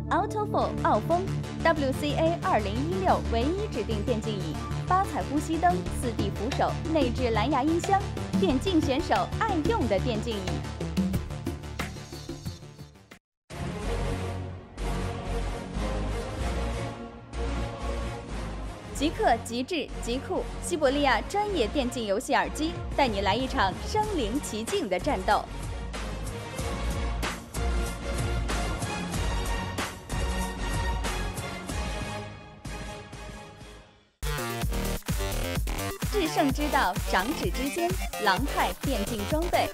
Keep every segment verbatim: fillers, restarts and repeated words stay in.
Auto Four 奥风 W C A 二零一六唯一指定电竞椅，八彩呼吸灯、四 D 扶手、内置蓝牙音箱，电竞选手爱用的电竞椅。 极客、极致、极酷，西伯利亚专业电竞游戏耳机，带你来一场身临其境的战斗。制胜之道，掌指之间，狼派电竞装备。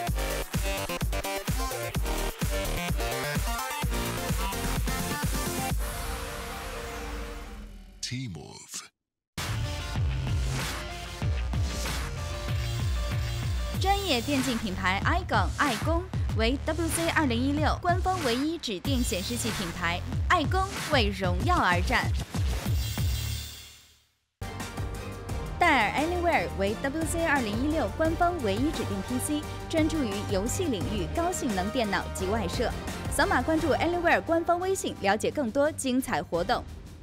T-Move 专业电竞品牌 iGon 爱工为 W C 二零一六官方唯一指定显示器品牌，爱工为荣耀而战。戴尔 Anywhere 为 W C 二零一六官方唯一指定 P C， 专注于游戏领域高性能电脑及外设。扫码关注 Anywhere 官方微信，了解更多精彩活动。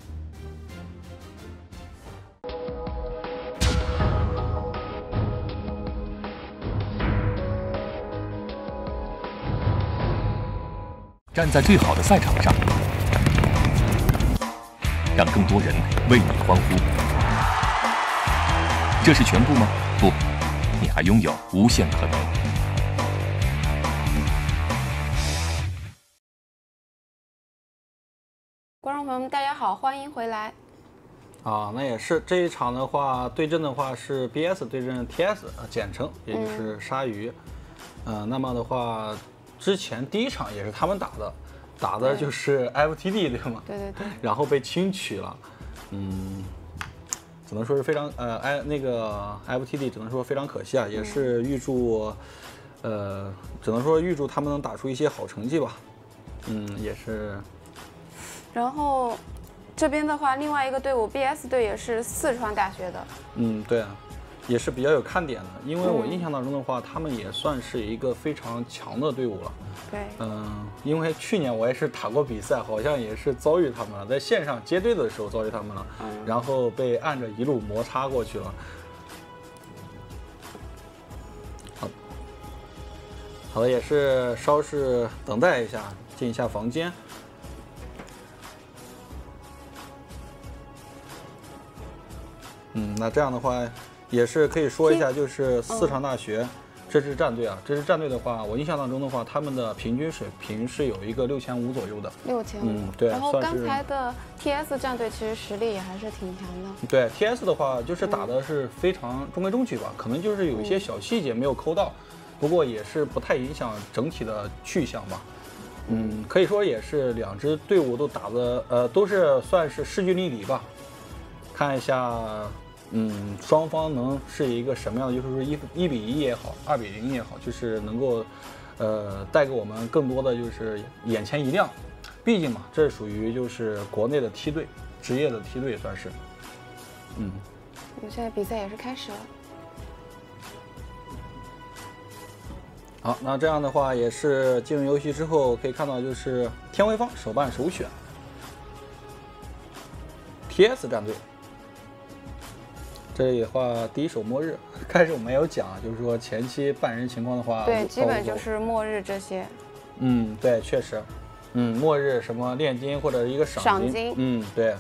站在最好的赛场上，让更多人为你欢呼。这是全部吗？不，你还拥有无限可能。 观众朋友们，大家好，欢迎回来。 啊，那也是这一场的话，对阵的话是 B S 对阵 T S， 简称也就是鲨鱼。嗯、呃，那么的话。 之前第一场也是他们打的，打的就是 F T D 对吗？ 对对对。 然后被轻取了，嗯，只能说是非常呃，哎，那个 F T D 只能说非常可惜啊，也是预祝，呃，只能说预祝他们能打出一些好成绩吧，嗯，也是。 然后这边的话，另外一个队伍 B S 队也是四川大学的， 嗯，对啊。 也是比较有看点的，因为我印象当中的话，他们也算是一个非常强的队伍了。 对， 嗯，因为去年我也是打过比赛，好像也是遭遇他们了，在线上接队的时候遭遇他们了，嗯、然后被按着一路摩擦过去了。好，好的，也是稍事等待一下，进一下房间。 嗯，那这样的话，也是可以说一下，就是四川大学这支战队啊，这支战队的话，我印象当中的话，他们的平均水平是有一个六千五左右的。 六千五， 嗯，对。 然后刚才的 T S 战队其实实力也还是挺强的。 对 T S 的话，就是打的是非常中规中矩吧，嗯、可能就是有一些小细节没有抠到，不过也是不太影响整体的去向吧。嗯，可以说也是两支队伍都打的，呃，都是算是势均力敌吧。看一下。 嗯，双方能是一个什么样的？就是说一一比一也好，二比零也好，就是能够，呃，带给我们更多的就是眼前一亮。毕竟嘛，这属于就是国内的梯队，职业的梯队算是。嗯。 我们现在比赛也是开始了。 好，那这样的话也是进入游戏之后可以看到，就是天潍坊首办首选 ，T S 战队。 这里的话，第一手末日，开始我们有讲，就是说前期半人情况的话， 对，基本就是末日这些。 嗯，对，确实，嗯，末日什么炼金或者一个赏金， 赏金嗯，对，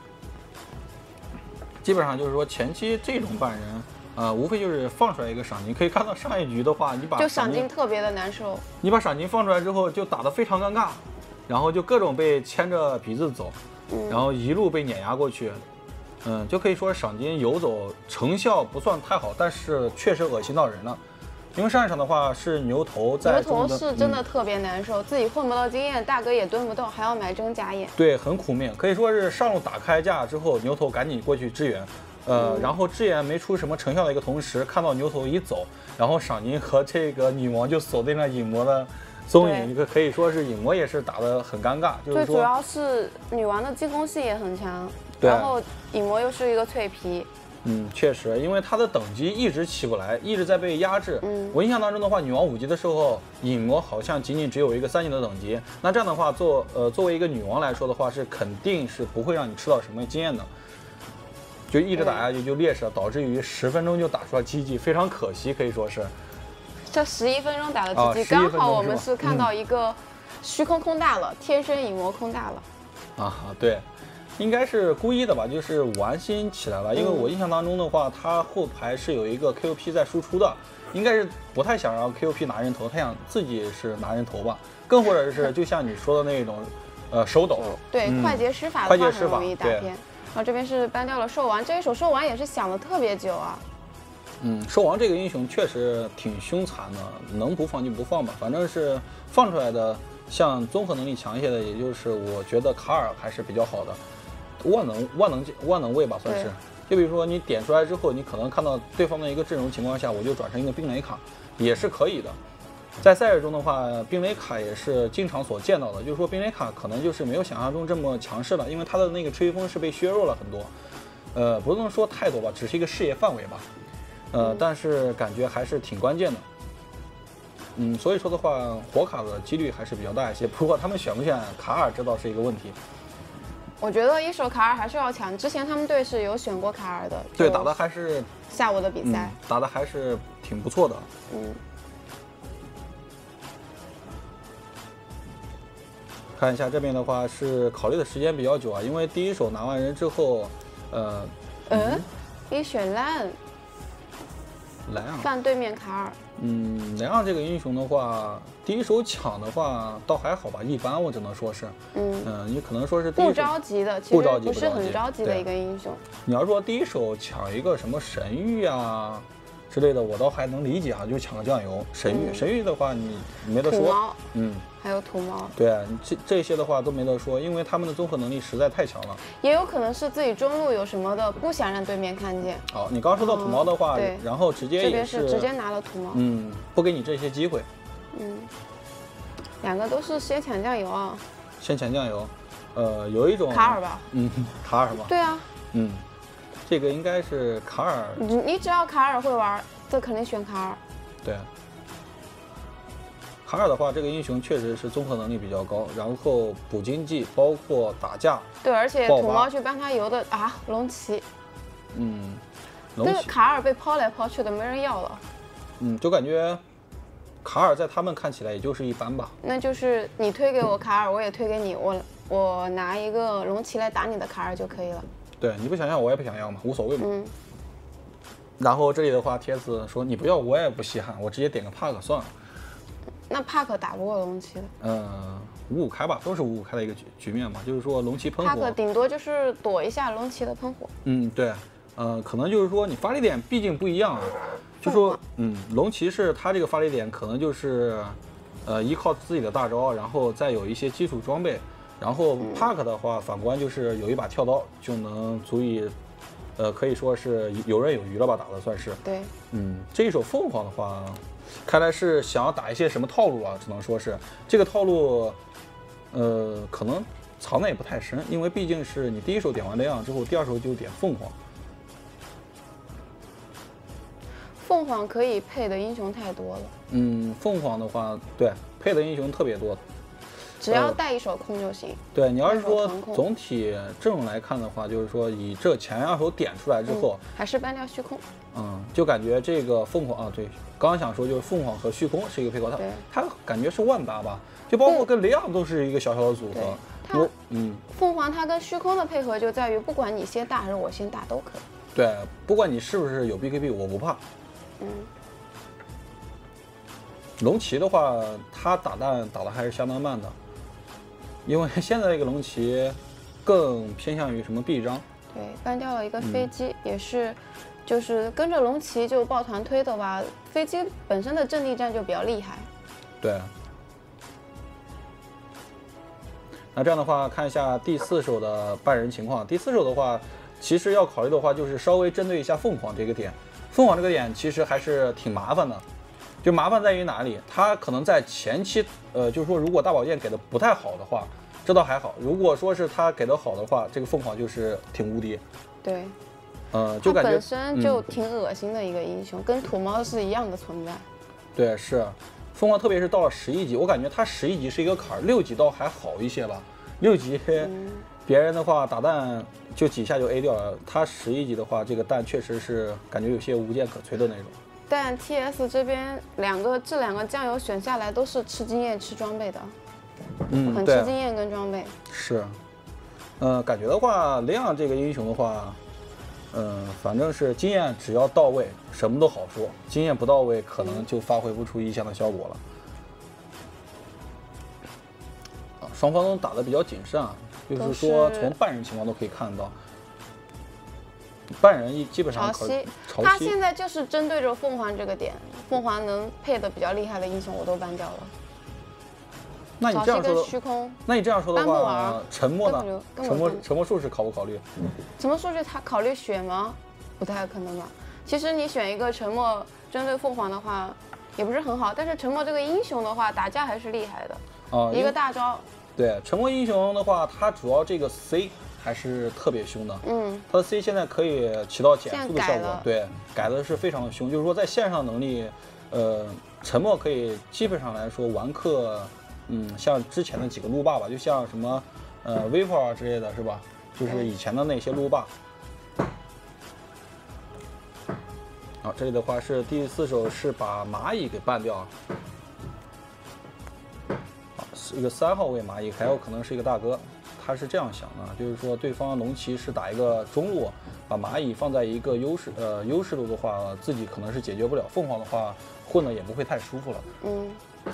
基本上就是说前期这种半人，呃，无非就是放出来一个赏金，可以看到上一局的话，你把就赏金特别的难受， 你把赏金放出来之后，就打得非常尴尬，然后就各种被牵着鼻子走， 嗯、 然后一路被碾压过去。 嗯，就可以说赏金游走成效不算太好，但是确实恶心到人了。因为上一场的话是牛头在牛头是真的特别难受，嗯、自己混不到经验，大哥也蹲不动，还要买真假眼。 对，很苦命，可以说是上路打开架之后，牛头赶紧过去支援，呃，嗯、然后支援没出什么成效的一个同时，看到牛头一走，然后赏金和这个女王就锁定了影魔的踪影，一个可以说是影魔也是打得很尴尬，就是说， 最主要是女王的进攻性也很强。 然后影魔又是一个脆皮， 嗯，确实，因为它的等级一直起不来，一直在被压制。 嗯， 我印象当中的话，女王五级的时候，影魔好像仅仅只有一个三级的等级。那这样的话，做呃作为一个女王来说的话，是肯定是不会让你吃到什么经验的，就一直打下去就劣势了，导致于十分钟就打出了 G G， 非常可惜，可以说是。 这十一分钟打了 G G，、 啊、 刚好我们是看到嗯、 一个虚空空大了，天生影魔空大了。 啊，对。应该是故意的吧，就是玩心起来了。因为我印象当中的话，他后排是有一个 Q P 在输出的，应该是不太想让 Q P 拿人头，他想自己是拿人头吧。更或者是就像你说的那种，呃，手抖。 对， 嗯、 快捷施法的话很容易打偏。然后这边是搬掉了兽王，这一手兽王也是想了特别久啊。 嗯，兽王这个英雄确实挺凶残的，能不放就不放吧，反正是放出来的，像综合能力强一些的，也就是我觉得卡尔还是比较好的。万能万能万能位吧，算是。就比如说你点出来之后，你可能看到对方的一个阵容情况下，我就转成一个冰雷卡，也是可以的。在赛事中的话，冰雷卡也是经常所见到的，就是说冰雷卡可能就是没有想象中这么强势了，因为它的那个吹风是被削弱了很多，呃，不能说太多吧，只是一个视野范围吧，呃，嗯、但是感觉还是挺关键的。嗯，所以说的话，火卡的几率还是比较大一些。不过他们选不选卡尔，这倒是一个问题。 我觉得一手卡尔还是要强，之前他们队是有选过卡尔的， 对，打的还是下午的比赛、 嗯，打的还是挺不错的。 嗯， 看一下这边的话是考虑的时间比较久啊，因为第一手拿完人之后，呃， 嗯，你选蓝， 蓝啊， 放对面卡尔。 嗯，莱昂这个英雄的话，第一手抢的话倒还好吧，一般我只能说是，嗯嗯，你可能说是第一手不着急的，其实不是很着急的一个英雄。 你要说第一手抢一个什么神域啊之类的，我倒还能理解啊，就抢个酱油。神域、嗯、神域的话你没得说， 土猫， 嗯， 还有土猫， 对，这这些的话都没得说，因为他们的综合能力实在太强了。 也有可能是自己中路有什么的，不想让对面看见。 哦，你刚刚说到土猫的话， 对， 然后直接也这边是直接拿了土猫， 嗯，不给你这些机会。 嗯，两个都是先抢酱油啊。 先抢酱油，呃，有一种卡尔吧， 嗯，卡尔吧。 对啊， 嗯，这个应该是卡尔。 你你只要卡尔会玩，这肯定选卡尔。 对。卡尔的话，这个英雄确实是综合能力比较高，然后补经济，包括打架。 对，而且土猫去帮他游的啊，龙骑。 嗯， 这个卡尔被抛来抛去的，没人要了。 嗯，就感觉卡尔在他们看起来也就是一般吧。 那就是你推给我卡尔，我也推给你，我我拿一个龙骑来打你的卡尔就可以了。 对，你不想要我也不想要嘛，无所谓嘛。 嗯。 然后这里的话，帖子说你不要我也不稀罕，我直接点个帕克算了。 那帕克打不过龙骑的。 呃，五五开吧，都是五五开的一个局局面嘛，就是说龙骑喷火。 帕克顶多就是躲一下龙骑的喷火。 嗯，对，呃，可能就是说你发力点毕竟不一样啊，就说嗯，龙骑士他这个发力点可能就是，呃，依靠自己的大招，然后再有一些基础装备，然后帕克的话，反观就是有一把跳刀就能足以。呃，可以说是游刃有余了吧，打的算是。 对。 嗯，这一手凤凰的话，看来是想要打一些什么套路啊？只能说是这个套路，呃，可能藏的也不太深，因为毕竟是你第一手点完雷昂之后，第二手就点凤凰。 凤凰可以配的英雄太多了。 嗯，凤凰的话，对，配的英雄特别多。 只要带一手空就行。呃、 对，你要是说总体阵容来看的话，就是说以这前两手点出来之后， 嗯、还是搬掉虚空。 嗯，就感觉这个凤凰啊，对，刚刚想说就是凤凰和虚空是一个配合，它它感觉是万搭吧，就包括跟雷昂都是一个小小的组合。 它嗯，凤凰它跟虚空的配合就在于，不管你先大还是我先大都可以。 对，不管你是不是有 B K B， 我不怕。 嗯。 龙骑的话，它打蛋打的还是相当慢的。因为现在这个龙骑更偏向于什么臂章， 对，搬掉了一个飞机，嗯、也是，就是跟着龙骑就抱团推的吧。飞机本身的阵地战就比较厉害。 对。那这样的话，看一下第四手的半人情况。第四手的话，其实要考虑的话，就是稍微针对一下凤凰这个点。凤凰这个点其实还是挺麻烦的。就麻烦在于哪里？它可能在前期，呃，就是说，如果大宝剑给的不太好的话，这倒还好；如果说是他给的好的话，这个凤凰就是挺无敌。 对， 呃，就他感觉本身就嗯、 挺恶心的一个英雄，跟土猫是一样的存在。 对，是凤凰，特别是到了十一级，我感觉它十一级是一个坎儿，六级倒还好一些吧。六级， 嗯、 别人的话打蛋就几下就 A 掉了，它十一级的话，这个蛋确实是感觉有些无坚可摧的那种。 但 T S 这边两个这两个酱油选下来都是吃经验吃装备的， 嗯， 很对吃经验跟装备。 是，呃，感觉的话，雷昂这个英雄的话。嗯，反正是经验只要到位，什么都好说；经验不到位，可能就发挥不出一项的效果了。啊，双方都打得比较谨慎啊，就是说从半人情况都可以看到，半人一基本上潮汐， 潮汐他现在就是针对着凤凰这个点，凤凰能配的比较厉害的英雄我都ban掉了。 那你这样说的， 虚空， 那你这样说的话，沉默呢？沉默沉默术士考不考虑？ 沉默术士他考虑选吗？不太可能吧。其实你选一个沉默针对凤凰的话，也不是很好。但是沉默这个英雄的话，打架还是厉害的，啊、一个大招。 对，沉默英雄的话，它主要这个 C 还是特别凶的。嗯，它的 C 现在可以起到减速的效果。对，改的是非常的凶，就是说在线上能力，呃，沉默可以基本上来说完克。嗯，像之前的几个路霸吧，就像什么，呃 ，Vivo 啊之类的是吧？就是以前的那些路霸。好，这里的话是第四手是把蚂蚁给办掉啊。好，是一个三号位蚂蚁，还有可能是一个大哥，他是这样想的，就是说对方龙骑是打一个中路，把蚂蚁放在一个优势呃优势路的话，自己可能是解决不了。凤凰的话混的也不会太舒服了。嗯。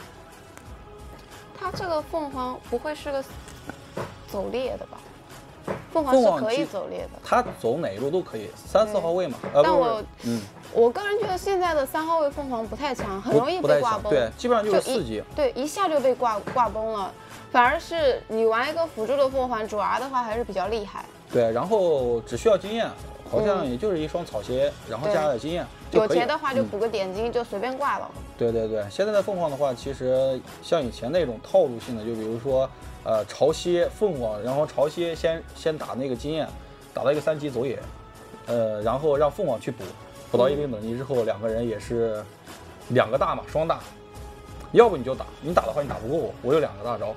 他这个凤凰不会是个走猎的吧？凤凰是可以走猎的， 他走哪一路都可以，三四号位嘛。呃、 但我，嗯，我个人觉得现在的三号位凤凰不太强，很容易被挂崩。 对，基本上就是四级。 对，一下就被挂挂崩了。反而是你玩一个辅助的凤凰，主 R 的话还是比较厉害。 对，然后只需要经验，好像也就是一双草鞋，然后加点经验。 有钱的话就补个点金，就随便挂了。 对对对，现在的凤凰的话，其实像以前那种套路性的，就比如说，呃，潮汐凤凰，然后潮汐先先打那个经验，打到一个三级走野，呃，然后让凤凰去补，补到一定等级之后，两个人也是两个大嘛，双大，要不你就打，你打的话你打不过我，我有两个大招。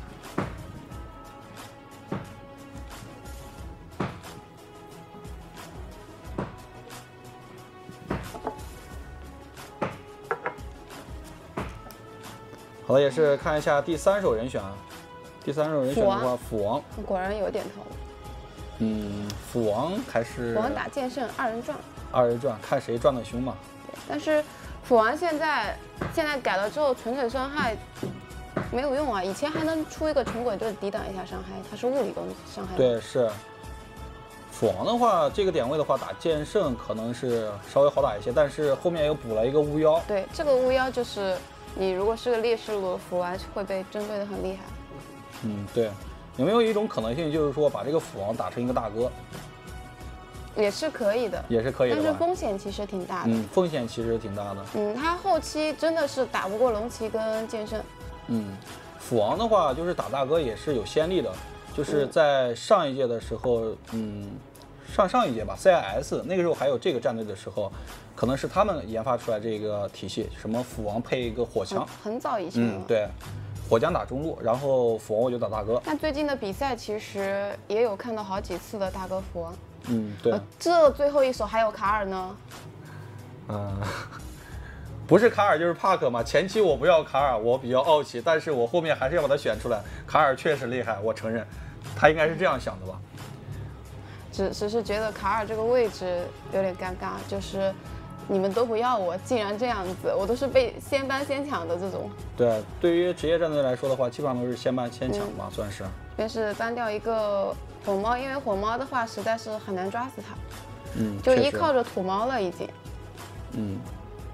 好了，也是看一下第三手人选啊。第三手人选的话，斧王果然有点头。 嗯，斧王还是斧王打剑圣二人转。 二人转，看谁转的凶嘛。 对，但是斧王现在现在改了之后，纯腿伤害没有用啊。以前还能出一个穷鬼盾抵挡一下伤害，它是物理攻伤害。 对，是。斧王的话，这个点位的话，打剑圣可能是稍微好打一些，但是后面又补了一个巫妖。 对，这个巫妖就是。你如果是个劣势路，斧王会被针对的很厉害。 嗯，对。有没有一种可能性，就是说把这个斧王打成一个大哥？ 也是可以的， 也是可以的。 但是风险其实挺大的。 嗯，风险其实挺大的。 嗯，他后期真的是打不过龙骑跟剑圣。 嗯，斧王的话，就是打大哥也是有先例的，就是在上一届的时候，嗯。上上一届吧 ，C I S 那个时候还有这个战队的时候，可能是他们研发出来这个体系，什么斧王配一个火枪， 很, 很早以前了。 嗯，对，火枪打中路，然后斧王我就打大哥。 但最近的比赛其实也有看到好几次的大哥斧王。 嗯，对。呃、 这最后一手还有卡尔呢。 嗯，不是卡尔就是帕克嘛。前期我不要卡尔，我比较傲气，但是我后面还是要把他选出来。卡尔确实厉害，我承认，他应该是这样想的吧。 只只是觉得卡尔这个位置有点尴尬，就是你们都不要我，竟然这样子，我都是被先搬先抢的这种。 对，对于职业战队来说的话，基本上都是先搬先抢吧，嗯、算是。 便是搬掉一个火猫，因为火猫的话实在是很难抓死它， 嗯， 就依靠着土猫了已经。 嗯。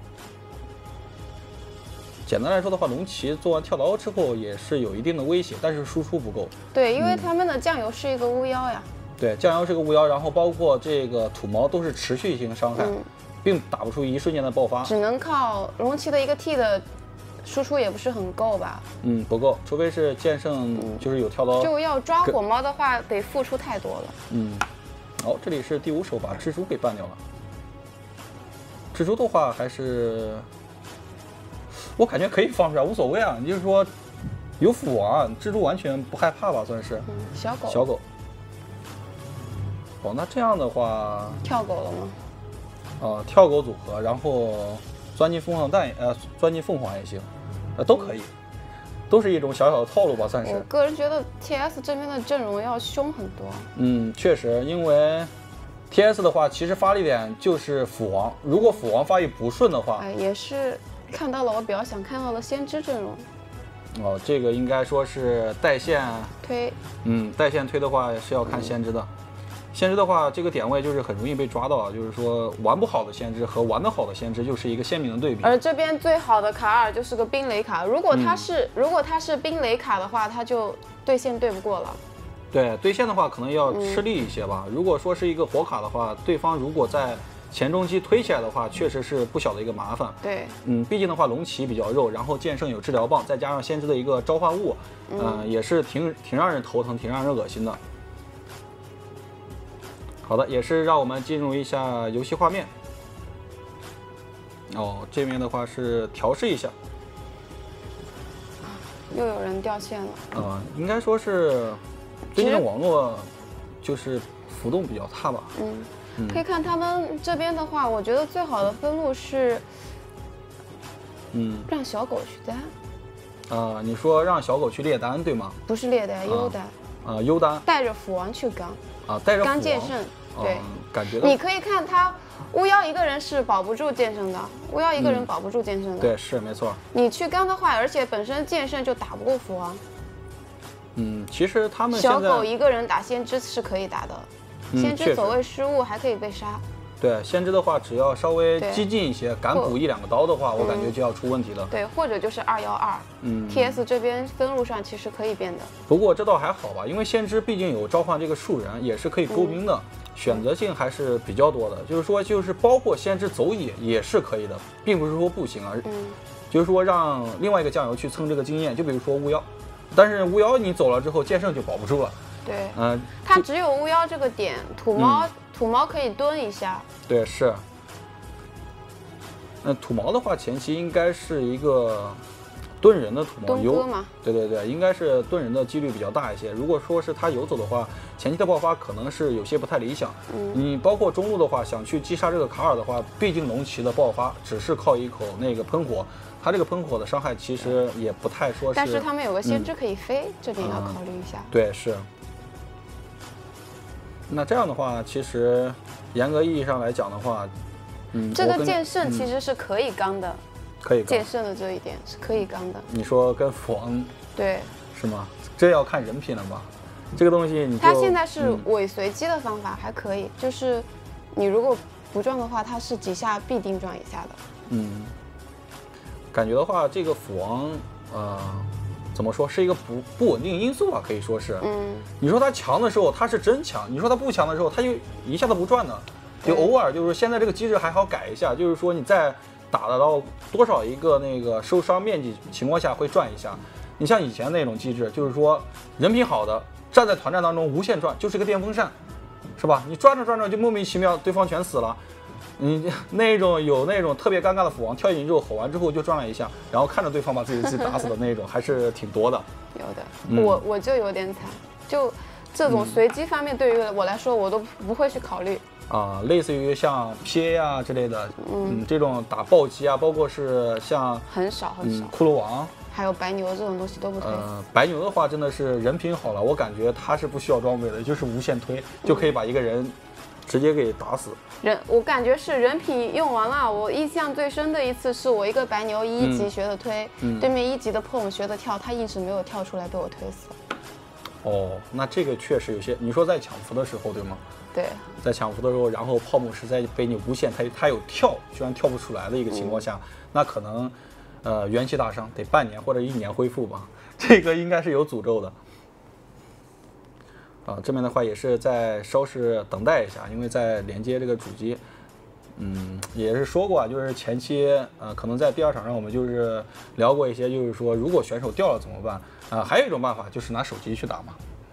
简单来说的话，龙骑做完跳刀之后也是有一定的威胁，但是输出不够。 对，因为他们的酱油是一个巫妖呀。 对，酱油是个巫妖，然后包括这个土毛都是持续性伤害，嗯、并打不出一瞬间的爆发， 只能靠龙骑的一个 T 的输出也不是很够吧？ 嗯，不够，除非是剑圣就是有跳刀。 就要抓火猫的话，得付出太多了。 嗯， 哦，这里是第五手把蜘蛛给办掉了。蜘蛛的话还是，我感觉可以放出来，无所谓啊。你就是说有斧王，蜘蛛完全不害怕吧，算是。 嗯，小狗。 小狗。哦，那这样的话， 跳狗了吗？ 呃，跳狗组合，然后钻进凤凰蛋，呃，钻进凤凰也行，呃，都可以，都是一种小小的套路吧，算是。 我个人觉得 T S 这边的阵容要凶很多。 嗯，确实，因为 T S 的话，其实发力点就是斧王，如果斧王发育不顺的话， 哎，也是看到了我比较想看到的先知阵容。 哦，这个应该说是带线推， 嗯，带线推的话是要看先知的。先知的话，这个点位就是很容易被抓到，就是说玩不好的先知和玩得好的先知就是一个鲜明的对比。 而这边最好的卡尔就是个冰雷卡，如果他是、嗯、如果他是冰雷卡的话，他就对线对不过了。 对，对线的话可能要吃力一些吧。嗯、如果说是一个火卡的话，对方如果在前中期推起来的话，确实是不小的一个麻烦。 对， 嗯，毕竟的话龙骑比较肉，然后剑圣有治疗棒，再加上先知的一个召唤物，嗯、呃，也是挺挺让人头疼，挺让人恶心的。好的，也是让我们进入一下游戏画面。哦，这边的话是调试一下。 又有人掉线了。 啊、呃，应该说是最近的网络就是浮动比较大吧。 嗯，嗯可以看他们这边的话，我觉得最好的分路是，嗯，让小狗去单。 啊、呃，你说让小狗去猎单对吗？ 不是猎单，优单。 啊、呃，优单。 带着斧王去刚。 啊，带着刚剑圣，对、 嗯，感觉你可以看他巫妖一个人是保不住剑圣的，巫妖一个人保不住剑圣的、 嗯。对，是没错。 你去刚的话，而且本身剑圣就打不过斧王。 嗯，其实他们小狗一个人打先知是可以打的， 嗯、 先知走位失误还可以被杀。 对，先知的话，只要稍微激进一些，敢补一两个刀的话，我感觉就要出问题了。 对，或者就是二幺二。嗯 ，T S 这边分路上其实可以变的。 不过这倒还好吧，因为先知毕竟有召唤这个树人，也是可以勾兵的，嗯、选择性还是比较多的。就是说，就是包括先知走野也是可以的，并不是说不行啊。嗯，就是说让另外一个酱油去蹭这个经验，就比如说巫妖，但是巫妖你走了之后，剑圣就保不住了。 对，嗯、呃，他只有巫妖这个点，土猫、嗯、土猫可以蹲一下。 对，是。那土毛的话，前期应该是一个蹲人的土毛游，对对对，应该是蹲人的几率比较大一些。如果说是他游走的话，前期的爆发可能是有些不太理想。嗯，你包括中路的话，想去击杀这个卡尔的话，毕竟龙骑的爆发只是靠一口那个喷火，他这个喷火的伤害其实也不太说是。 但是他们有个先知可以飞，嗯、这点要考虑一下。 嗯、对，是。那这样的话，其实严格意义上来讲的话，嗯， 这个剑圣其实是可以刚的， 嗯、可以刚剑圣的这一点是可以刚的。 你说跟斧王对是吗？这要看人品了吧？这个东西你他现在是尾随机的方法、嗯、还可以，就是你如果不撞的话，他是几下必定撞一下的。 嗯，感觉的话，这个斧王呃。怎么说是一个不不稳定因素吧，可以说是。嗯，你说他强的时候他是真强，你说他不强的时候他就一下子不转呢，就偶尔就是现在这个机制还好改一下，就是说你在打得到多少一个那个受伤面积情况下会转一下。你像以前那种机制，就是说人品好的站在团战当中无限转，就是个电风扇，是吧？你转着转着就莫名其妙对方全死了。你那种有那种特别尴尬的斧王跳进去之后吼完之后就转了一下，然后看着对方把自己自己打死的那种还是挺多的。 有的，嗯、我我就有点惨，就这种随机方面对于我来说我都不会去考虑。 啊、呃，类似于像 P A 啊之类的，嗯，嗯这种打暴击啊，包括是像很少很少， 嗯、骷髅王。 还有白牛这种东西都不推。 呃，白牛的话真的是人品好了，我感觉他是不需要装备的，就是无限推、嗯、就可以把一个人直接给打死。 人，我感觉是人品用完了。我印象最深的一次是我一个白牛一级学的推，嗯、对面一级的碰学的跳，他硬是没有跳出来被我推死了。 哦，那这个确实有些，你说在抢符的时候对吗？ 对， 在抢符的时候，然后泡沫实在被你无限，他他有跳，居然跳不出来的一个情况下，嗯、那可能。呃，元气大伤得半年或者一年恢复吧，这个应该是有诅咒的。啊，这边的话也是在稍事等待一下，因为在连接这个主机，嗯，也是说过啊，就是前期呃，可能在第二场上我们就是聊过一些，就是说如果选手掉了怎么办啊、呃？还有一种办法就是拿手机去打嘛。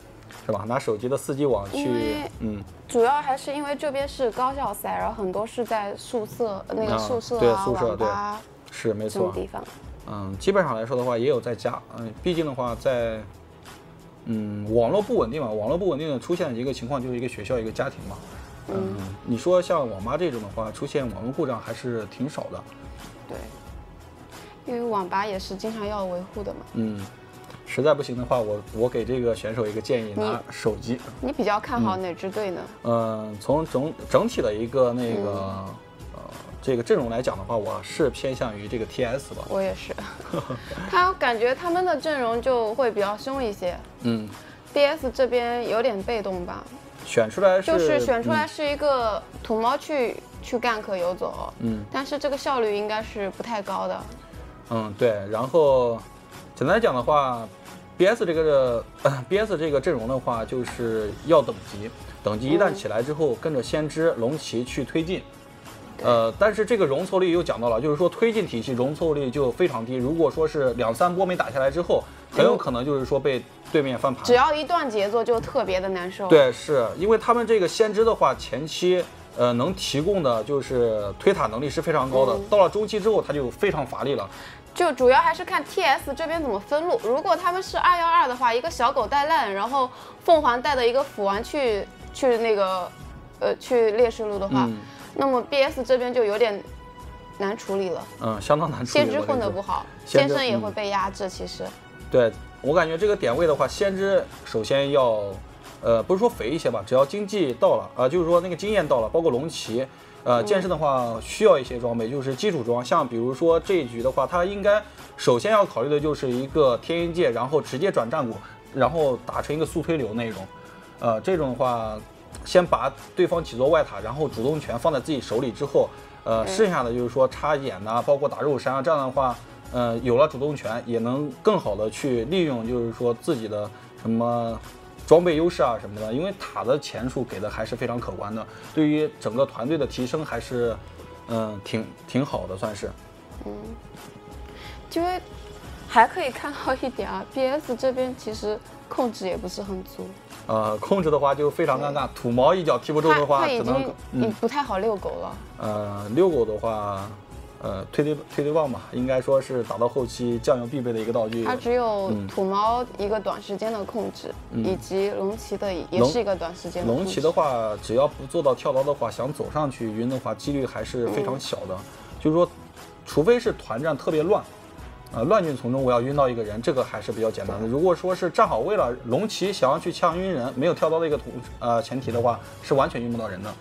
是吧？拿手机的四 G 网去，嗯， 主要还是因为这边是高校赛，然后很多是在宿舍那个宿舍啊、 对宿舍网吧， 是没错。 这种地方， 嗯，基本上来说的话，也有在家，嗯，毕竟的话在，嗯，网络不稳定嘛，网络不稳定的出现的一个情况就是一个学校一个家庭嘛，嗯，嗯你说像网吧这种的话，出现网络故障还是挺少的， 对，因为网吧也是经常要维护的嘛， 嗯。实在不行的话，我我给这个选手一个建议，拿手机。 你比较看好哪支队呢？ 嗯、呃，从整整体的一个那个、嗯、呃这个阵容来讲的话，我是偏向于这个 T S 吧。 我也是，他感觉他们的阵容就会比较凶一些。嗯 ，B S 这边有点被动吧。 选出来是就是选出来是一个土猫去、嗯、去干可游走，嗯，但是这个效率应该是不太高的。 嗯，对，然后。简单来讲的话 ，B S 这个、呃、B S 这个阵容的话，就是要等级，等级一旦起来之后，嗯、跟着先知、龙骑去推进。呃，但是这个容错率又讲到了，就是说推进体系容错率就非常低。如果说是两三波没打下来之后，很有可能就是说被对面翻盘。 只要一断节奏就特别的难受。 对，是因为他们这个先知的话，前期呃能提供的就是推塔能力是非常高的，嗯、到了中期之后他就非常乏力了。 就主要还是看 T S 这边怎么分路。如果他们是二幺二的话，一个小狗带烂，然后凤凰带的一个斧王去去那个呃去劣势路的话，嗯、那么 B S 这边就有点难处理了。 嗯，相当难处理。 先知混得不好，先生也会被压制。其实， 对我感觉这个点位的话，先知首先要呃不是说肥一些吧，只要经济到了啊、呃，就是说那个经验到了，包括龙骑。呃，剑圣的话需要一些装备，就是基础装，像比如说这一局的话，它应该首先要考虑的就是一个天鹰戒，然后直接转战鼓，然后打成一个速推流那种。呃，这种的话，先把对方几座外塔，然后主动权放在自己手里之后，呃，剩下的就是说插眼呐、啊，包括打肉山啊，这样的话，呃，有了主动权，也能更好的去利用，就是说自己的什么。装备优势啊什么的，因为塔的钱数给的还是非常可观的，对于整个团队的提升还是，嗯、呃，挺挺好的，算是。 嗯，因为还可以看到一点啊 ，B S 这边其实控制也不是很足。 呃，控制的话就非常尴尬，土毛一脚踢不中的话，只能嗯不太好遛狗了。 呃，遛狗的话。呃，推推推推棒吧，应该说是打到后期酱油必备的一个道具。 它只有土猫一个短时间的控制，嗯、以及龙骑的也是一个短时间的控制。 龙骑的话，只要不做到跳刀的话，想走上去晕的话，几率还是非常小的。嗯、就是说，除非是团战特别乱，呃，乱军从中我要晕到一个人，这个还是比较简单的。如果说是站好位了，龙骑想要去呛晕人，没有跳刀的一个图呃前提的话，是完全晕不到人的。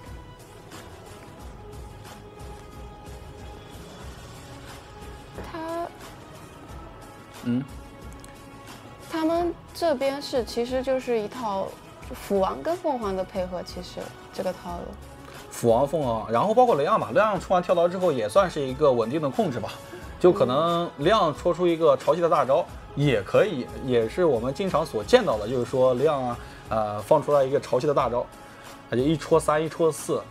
嗯， 他们这边是其实就是一套斧王跟凤凰的配合，其实这个套路。 斧王凤凰，然后包括雷昂吧，雷昂出完跳刀之后也算是一个稳定的控制吧，就可能雷昂戳出一个潮汐的大招也可以，也是我们经常所见到的，就是说雷昂啊，呃，放出来一个潮汐的大招，他就一戳三，一戳四。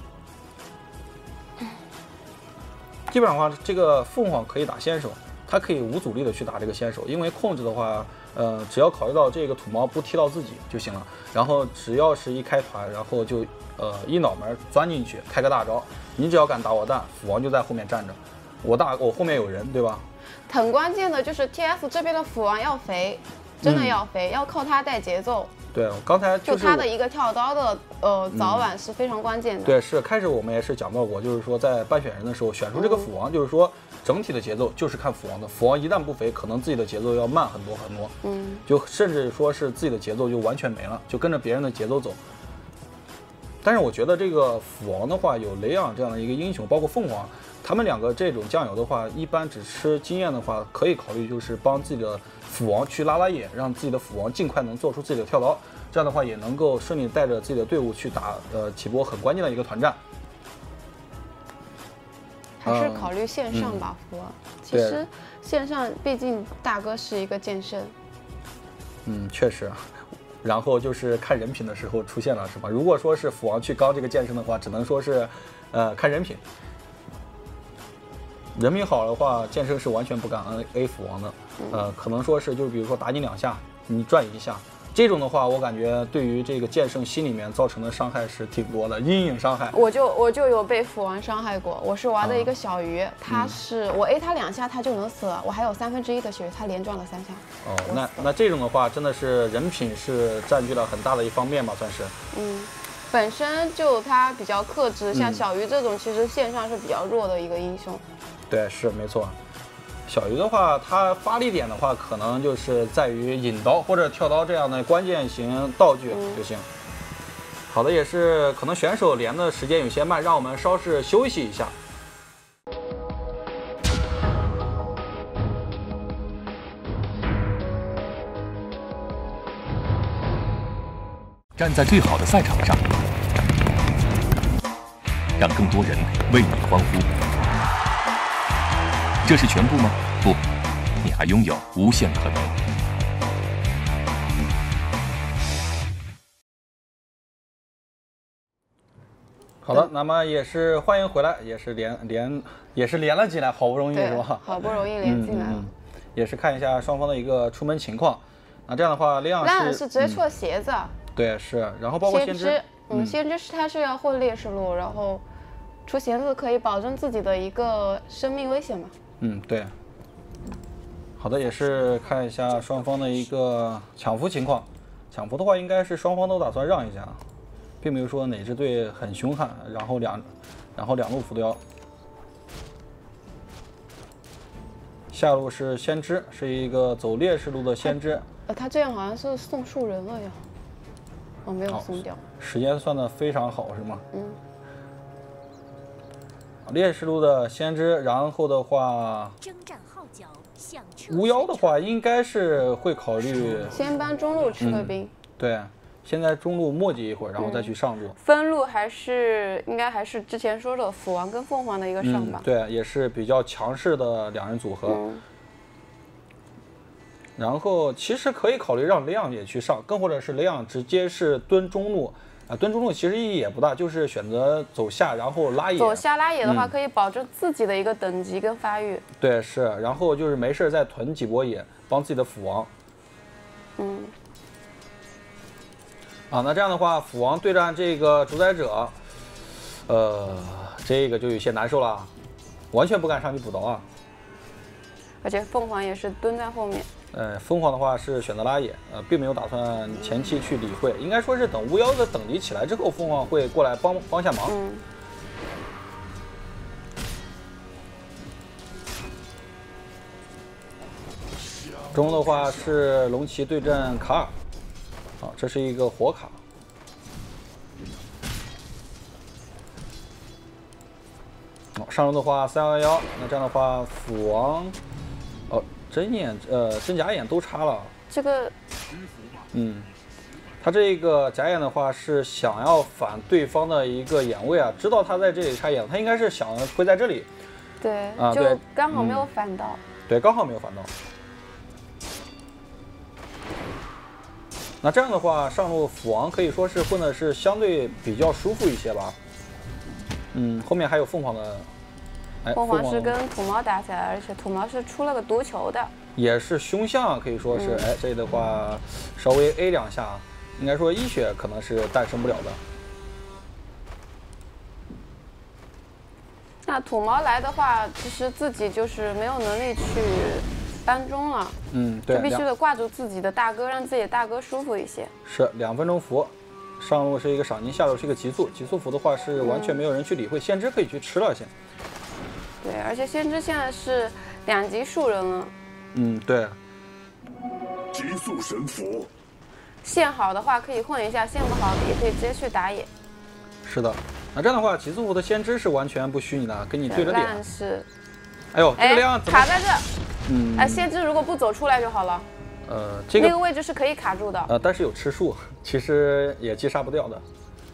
基本上的话，这个凤凰可以打先手。他可以无阻力的去打这个先手，因为控制的话，呃，只要考虑到这个土猫不踢到自己就行了。然后只要是一开团，然后就呃一脑门钻进去，开个大招，你只要敢打我蛋，斧王就在后面站着，我大我后面有人，对吧？ 很关键的就是 T S 这边的斧王要肥，真的要肥，嗯、要靠他带节奏。 对，刚才就他的一个跳刀的呃早晚是非常关键的。 嗯、对，是开始我们也是讲到过，就是说在半选人的时候选出这个斧王，嗯、就是说整体的节奏就是看斧王的，斧王一旦不肥，可能自己的节奏要慢很多很多，嗯，就甚至说是自己的节奏就完全没了，就跟着别人的节奏走。但是我觉得这个斧王的话，有雷昂这样的一个英雄，包括凤凰，他们两个这种酱油的话，一般只吃经验的话，可以考虑就是帮自己的斧王去拉拉野，让自己的斧王尽快能做出自己的跳刀，这样的话也能够顺利带着自己的队伍去打呃起波很关键的一个团战。 还是考虑线上吧，斧王、嗯。其实线上毕竟大哥是一个剑圣。 嗯，确实。然后就是看人品的时候出现了，是吧？如果说是斧王去刚这个剑圣的话，只能说是，呃，看人品。人品好的话，剑圣是完全不敢 A 斧王的，呃，可能说是就比如说打你两下，你转一下， 这种的话，我感觉对于这个剑圣心里面造成的伤害是挺多的，阴影伤害。 我就我就有被斧王伤害过，我是玩的一个小鱼，啊、他是、嗯、我 A 他两下他就能死了，我还有三分之一的血，他连撞了三下。 哦，那那这种的话，真的是人品是占据了很大的一方面吧，算是。 嗯，本身就他比较克制，像小鱼这种其实线上是比较弱的一个英雄。 嗯、对，是没错。小鱼的话，它发力点的话，可能就是在于引刀或者跳刀这样的关键型道具就行。嗯、好的，也是可能选手连的时间有些慢，让我们稍事休息一下。 站在最好的赛场上，让更多人为你欢呼。这是全部吗？不，你还拥有无限可能。 好的，那么也是欢迎回来，也是连连也是连了进来，好不容易是吧？ 好不容易连进来了、嗯嗯。 也是看一下双方的一个出门情况。那这样的话，亮是是直接出了鞋子、嗯。 对，是，然后包括先知， 嗯，先知是他是要混烈士路，然后出鞋子可以保证自己的一个生命危险嘛。 嗯，对。好的，也是看一下双方的一个抢符情况。抢符的话，应该是双方都打算让一下，并没有说哪支队很凶悍，然后两，然后两路浮雕。下路是先知，是一个走烈士路的先知。 呃，他这样好像是送树人了呀。哦，没有送掉。 时间算得非常好，是吗？ 嗯。 烈士路的先知，然后的话。征战号角。巫妖的话，应该是会考虑先搬中路吃个兵、嗯。 对，先在中路磨叽一会儿，然后再去上路。 嗯、分路还是应该还是之前说的斧王跟凤凰的一个上吧、 嗯。对，也是比较强势的两人组合。嗯、然后其实可以考虑让雷昂也去上，更或者是雷昂直接是蹲中路。啊，蹲中路其实意义也不大，就是选择走下，然后拉野。 走下拉野的话，嗯、可以保证自己的一个等级跟发育。 对，是，然后就是没事再囤几波野，帮自己的斧王。 嗯。 啊，那这样的话，斧王对战这个主宰者，呃，这个就有些难受了，完全不敢上去补刀啊。 而且凤凰也是蹲在后面。 呃，凤凰的话是选择拉野，呃，并没有打算前期去理会，应该说是等巫妖的等级起来之后，凤凰会过来帮帮下忙。 嗯。 中的话是龙骑对阵卡尔，好，这是一个火卡。好，上路的话三幺幺，那这样的话斧王，哦。真眼呃真假眼都插了， 这个， 嗯，他这个假眼的话是想要反对方的一个眼位啊，知道他在这里插眼，他应该是想会在这里， 对， 啊， 就刚好没有反到， 嗯、对，刚好没有反到。那这样的话，上路斧王可以说是混的是相对比较舒服一些吧，嗯，后面还有凤凰的。 凤凰是跟土猫打起来，而且土猫是出了个毒球的， 也是凶相，可以说是，嗯、哎，这的话稍微 A 两下，应该说一血可能是诞生不了的。 那土猫来的话，其实自己就是没有能力去搬中了， 嗯，对， 就必须得挂住自己的大哥，让自己的大哥舒服一些。 是两分钟符，上路是一个赏金，下路是一个极速，极速符的话是完全没有人去理会，嗯、先知可以去吃了先。 对，而且先知现在是两级树人了。 嗯，对。 极速神符。 线好的话可以混一下，线不好也可以直接去打野。 是的，那这样的话，极速符的先知是完全不虚你的，跟你对着点。 但是， 哎呦，这个量卡在这。 嗯。 哎，先知如果不走出来就好了。 呃，这个那个位置是可以卡住的。 呃，但是有吃树，其实也击杀不掉的。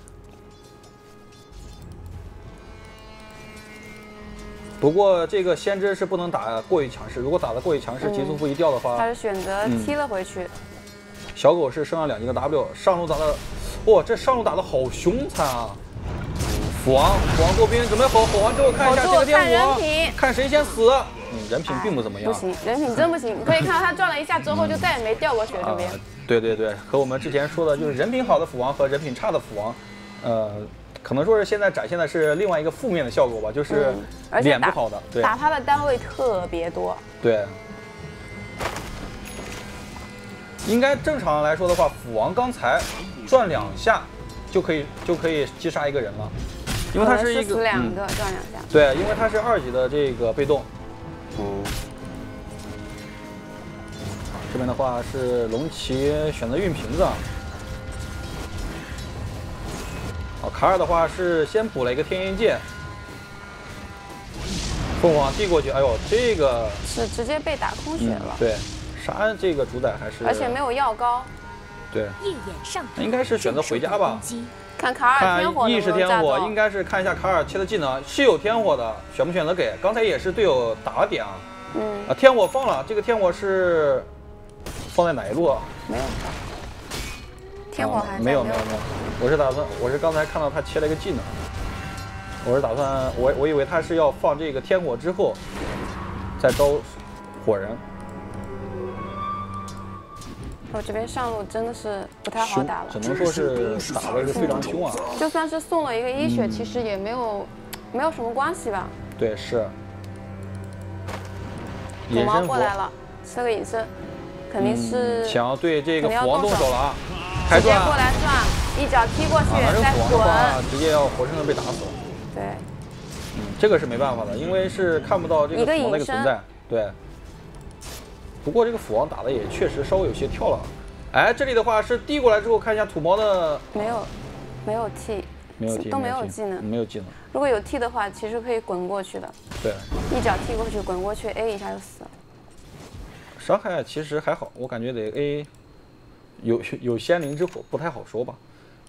不过这个先知是不能打过于强势，如果打得过于强势，极速符一掉的话， 他是选择踢了回去。 嗯、小狗是升了两级的 W， 上路打的，哇，这上路打的好凶残啊！斧王，斧王做兵准备好，火完之后看一下这个电火，看谁先死。嗯， 人品并不怎么样。 不行，人品真不行。你可以看到他转了一下之后就再也没掉过血这边。 呃、对对对，和我们之前说的就是人品好的斧王和人品差的斧王，呃，可能说是现在展现的是另外一个负面的效果吧，就是脸不好的。 嗯、 对， 打他的单位特别多。 对。应该正常来说的话，斧王刚才转两下就可以就可以击杀一个人了，因为它是一个死两个、嗯、转两下。 对，因为它是二级的这个被动。 嗯。 这边的话是龙骑选择运瓶子。好，卡尔的话是先补了一个天焰剑，凤凰递过去，哎呦，这个是直接被打空血了。 嗯、对。杀这个主宰还是， 而且没有药膏。 对，应该是选择回家吧。 看卡尔天火意识天火，应该是看一下卡尔切的技能是有天火的，选不选择给？刚才也是队友打了点啊。 嗯。 啊，天火放了，这个天火是放在哪一路啊？ 没有。天火还、 啊、没有没有没有，我是打算，我是刚才看到他切了一个技能，我是打算，我我以为他是要放这个天火之后再招火人。 我这边上路真的是不太好打了， 只能说是打的是非常凶啊。 就算是送了一个一血，嗯、其实也没有没有什么关系吧？ 对，是。 土猫过来了，吃了个隐身，肯定是、 嗯、想要对这个斧王动手了啊！开转，直接过来转，一脚踢过去， 啊、 再滚，直接要活生生被打死了。 对， 嗯，这个是没办法的，因为是看不到这个斧王那个存在。对。不过这个斧王打的也确实稍微有些跳了，哎，这里的话是递过来之后看一下土猫的， 没有，没有 T， 没有 T， 都没有技能， 没有技能。 如果有 T 的话，其实可以滚过去的。 对， 一脚踢过去，滚过去 ，A 一下就死了。 伤害其实还好，我感觉得 A， 有有仙灵之火不太好说吧。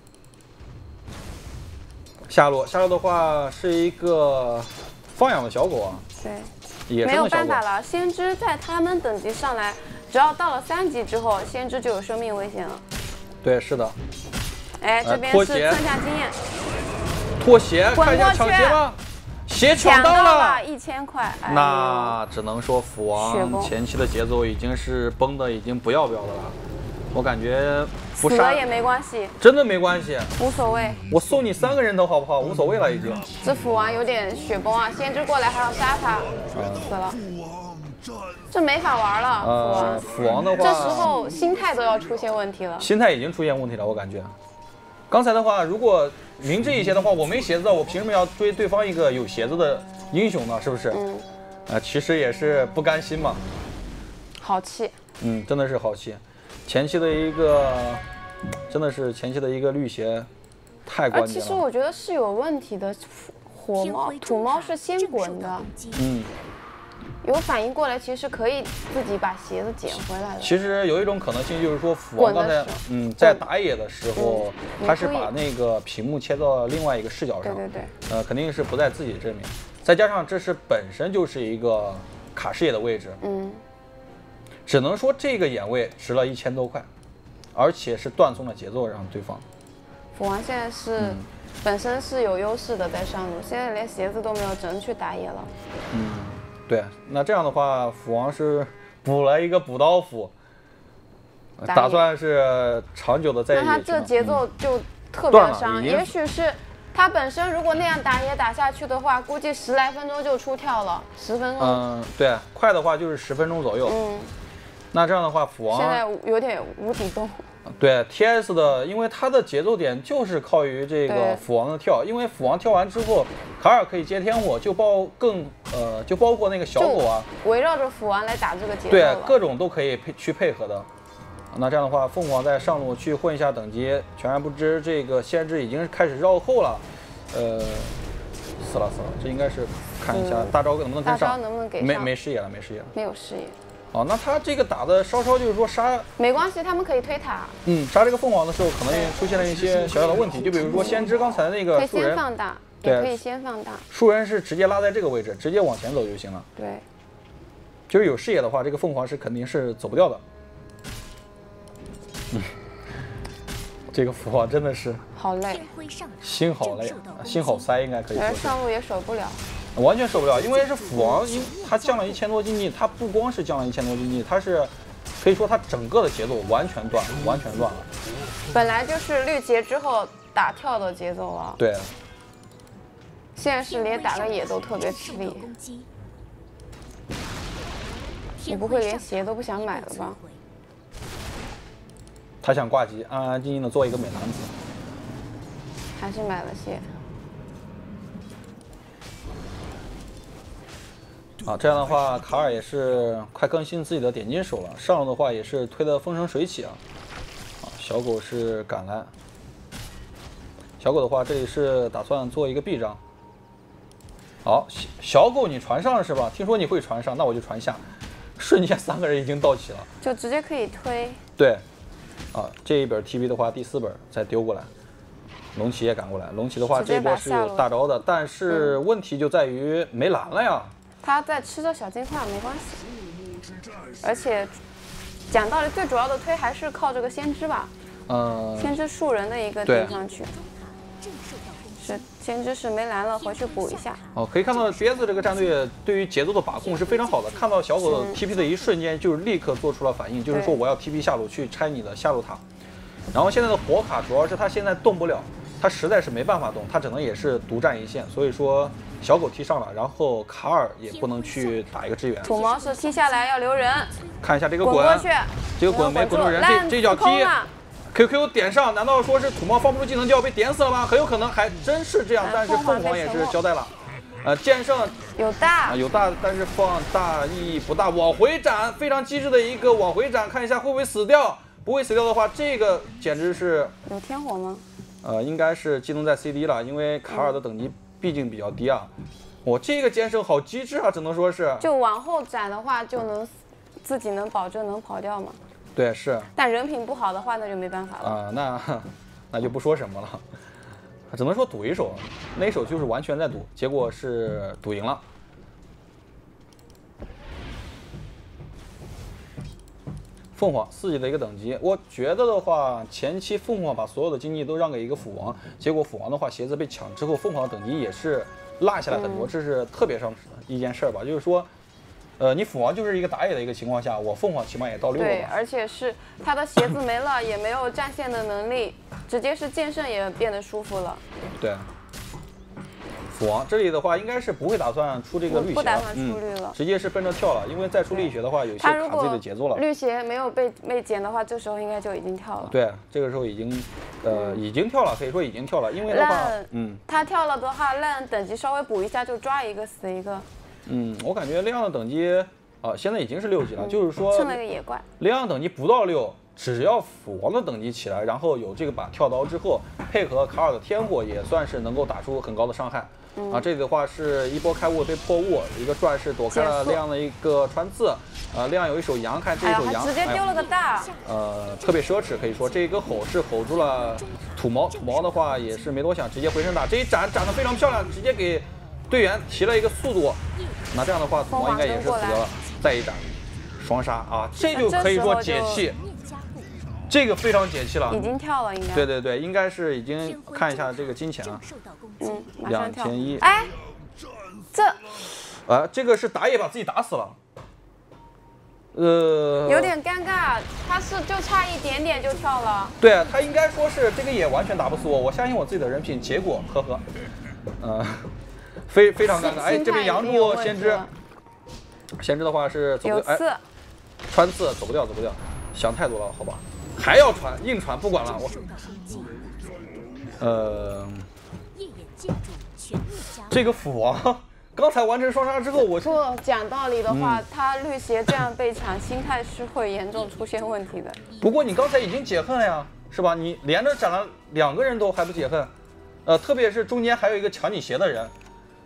下路下路的话是一个放养的小狗啊。 对。没有办法了，先知在他们等级上来，只要到了三级之后，先知就有生命危险了。 对，是的。 哎，这边是蹭下经验。 拖鞋，看一下抢鞋吗？鞋抢到了， 一千块。哎、 那只能说斧王前期的节奏已经是崩的已经不要不要的了。我感觉不杀死了也没关系， 真的没关系， 无所谓。 我送你三个人头好不好？无所谓了已经。 这斧王有点血崩啊，先知过来还要杀他，嗯、死了。这没法玩了。 呃，斧王的话， 这时候心态都要出现问题了。 心态已经出现问题了，我感觉。刚才的话，如果明智一些的话，我没鞋子，我凭什么要追对方一个有鞋子的英雄呢？是不是？嗯。啊、呃，其实也是不甘心嘛。 好气。 嗯，真的是好气。前期的一个，真的是前期的一个绿鞋，太关键了。 其实我觉得是有问题的，火猫、土猫是先滚的， 嗯， 有反应过来，其实可以自己把鞋子捡回来的。 其实有一种可能性就是说，斧王刚才嗯在打野的时候，嗯、他是把那个屏幕切到另外一个视角上， 对对对， 呃，肯定是不在自己这面，再加上这是本身就是一个卡视野的位置， 嗯。 只能说这个眼位值了一千多块，而且是断送了节奏让对方。 斧王现在是、嗯、本身是有优势的在上路，现在连鞋子都没有，只能去打野了。 嗯，对，那这样的话，斧王是补了一个补刀斧，打算是长久的在野。 那他这节奏就特别的伤，嗯、也许是他本身如果那样打野打下去的话，估计十来分钟就出跳了，十分钟。 嗯，对，快的话就是十分钟左右。 嗯。 那这样的话，斧王现在有点无底洞。 对 T S 的，因为它的节奏点就是靠于这个斧王的跳，因为斧王跳完之后，卡尔可以接天火，就包更呃就包括那个小狗啊， 围绕着斧王来打这个节奏。 对，各种都可以配去配合的。那这样的话，凤凰在上路去混一下等级，全然不知这个先知已经开始绕后了，呃，死了死了，这应该是看一下大招能不能跟上， 大招能不能给上？ 没没视野了，没视野了， 没有视野。 哦，那他这个打的稍稍就是说杀没关系，他们可以推塔。 嗯，杀这个凤凰的时候可能也出现了一些小小的问题，就比如说先知刚才那个树人， 可以先放大，也可以先放大。 树人是直接拉在这个位置，直接往前走就行了。 对， 就是有视野的话，这个凤凰是肯定是走不掉的。嗯，这个斧王真的是好累， 心好累，心好塞，应该可以说。 上路也守不了。 完全受不了，因为是斧王，因他降了一千多经济，他不光是降了一千多经济，他是可以说他整个的节奏完全断了，完全断了。 本来就是绿节之后打跳的节奏了。 对。 现在是连打个野都特别吃力。你不会连鞋都不想买了吧？ 他想挂机，安安静静的做一个美男子。 还是买了鞋。 啊，这样的话，卡尔也是快更新自己的点金手了。上路的话也是推得风生水起啊。啊，小狗是赶来。小狗的话，这里是打算做一个臂章。好，小狗你传上了是吧？听说你会传上，那我就传下。瞬间三个人已经到齐了， 就直接可以推。 对。啊，这一本 T V 的话，第四本再丢过来。龙骑也赶过来。龙骑的话，这一波是有大招的，但是问题就在于没蓝了呀。 他在吃着小金块没关系，而且讲道理，最主要的推还是靠这个先知吧。嗯。先知树人的一个顶上去。是先知是没蓝了，回去补一下。 哦，可以看到憋子这个战队对于节奏的把控是非常好的。看到小狗 T P 的一瞬间，就是立刻做出了反应，就是说我要 T P 下路去拆你的下路塔。然后现在的火卡主要是他现在动不了。他实在是没办法动，他只能也是独占一线，所以说小狗踢上了，然后卡尔也不能去打一个支援。 土猫是踢下来要留人， 看一下这个滚， 滚过去， 这个滚没滚住人，这这脚踢 ，Q Q 点上，难道说是土猫放不出技能就要被点死了吗？很有可能还真是这样，但是凤凰也是交代了，呃，剑圣有大、 呃、有大，但是放大意义不大，往回斩，非常机智的一个往回斩，看一下会不会死掉，不会死掉的话，这个简直是有天火吗？ 呃，应该是技能在 C D 了，因为卡尔的等级毕竟比较低啊。我、哦、这个剑圣好机智啊，只能说是。 就往后斩的话，就能自己能保证能跑掉嘛。 对，是。 但人品不好的话，那就没办法了。 啊、呃，那那就不说什么了，只能说赌一手，那一手就是完全在赌，结果是赌赢了。凤凰四级的一个等级，我觉得的话，前期凤凰把所有的经济都让给一个斧王，结果斧王的话鞋子被抢之后，凤凰的等级也是落下来很多，嗯、这是特别上一件事儿吧。就是说，呃，你斧王就是一个打野的一个情况下，我凤凰起码也到六了。 对，而且是他的鞋子没了，也没有战线的能力，直接是剑圣也变得舒服了。 对。斧王这里的话，应该是不会打算出这个绿鞋， 不打算出绿了、 嗯，直接是奔着跳了，因为再出绿鞋的话，有些卡自己的节奏了。 绿鞋没有被被捡的话，这时候应该就已经跳了。 对，这个时候已经，呃，嗯、已经跳了，可以说已经跳了，因为的话，嗯， 他跳了的话，烂等级稍微补一下就抓一个死一个。 嗯，我感觉亮的等级啊、呃，现在已经是六级了，嗯、就是说剩了一个野怪。亮等级不到六。只要斧王的等级起来，然后有这个把跳刀之后，配合卡尔的天火，也算是能够打出很高的伤害。嗯、啊，这里的话是一波开雾被破雾，一个转是躲开了亮的一个穿刺。呃，亮有一手羊，看这一手羊， 哎、直接丢了个大。 哎、呃，特别奢侈，可以说这一个吼是吼住了土毛，土毛的话也是没多想，直接回身打，这一斩斩得非常漂亮，直接给队员提了一个速度。那这样的话，土毛应该也是死掉了。再一斩，双杀啊，这就可以说解气。这个非常解气了， 已经跳了，应该。 对对对，应该是已经看一下这个金钱啊， 嗯， 两千一。 哎，这， 啊，这个是打野把自己打死了，呃， 有点尴尬，他是就差一点点就跳了。 对他应该说是这个野完全打不死我，我相信我自己的人品，结果呵呵，呃，非非常尴尬。哎，这边杨柱先知，先知的话是走不掉，哎，穿刺走不掉，走不掉，想太多了，好吧。还要传，硬传，不管了，我。呃，这个斧王刚才完成双杀之后，我不讲道理的话，嗯、他绿鞋这样被抢，心态是会严重出现问题的。 不过你刚才已经解恨了呀，是吧？你连着斩了两个人都还不解恨，呃，特别是中间还有一个抢你鞋的人。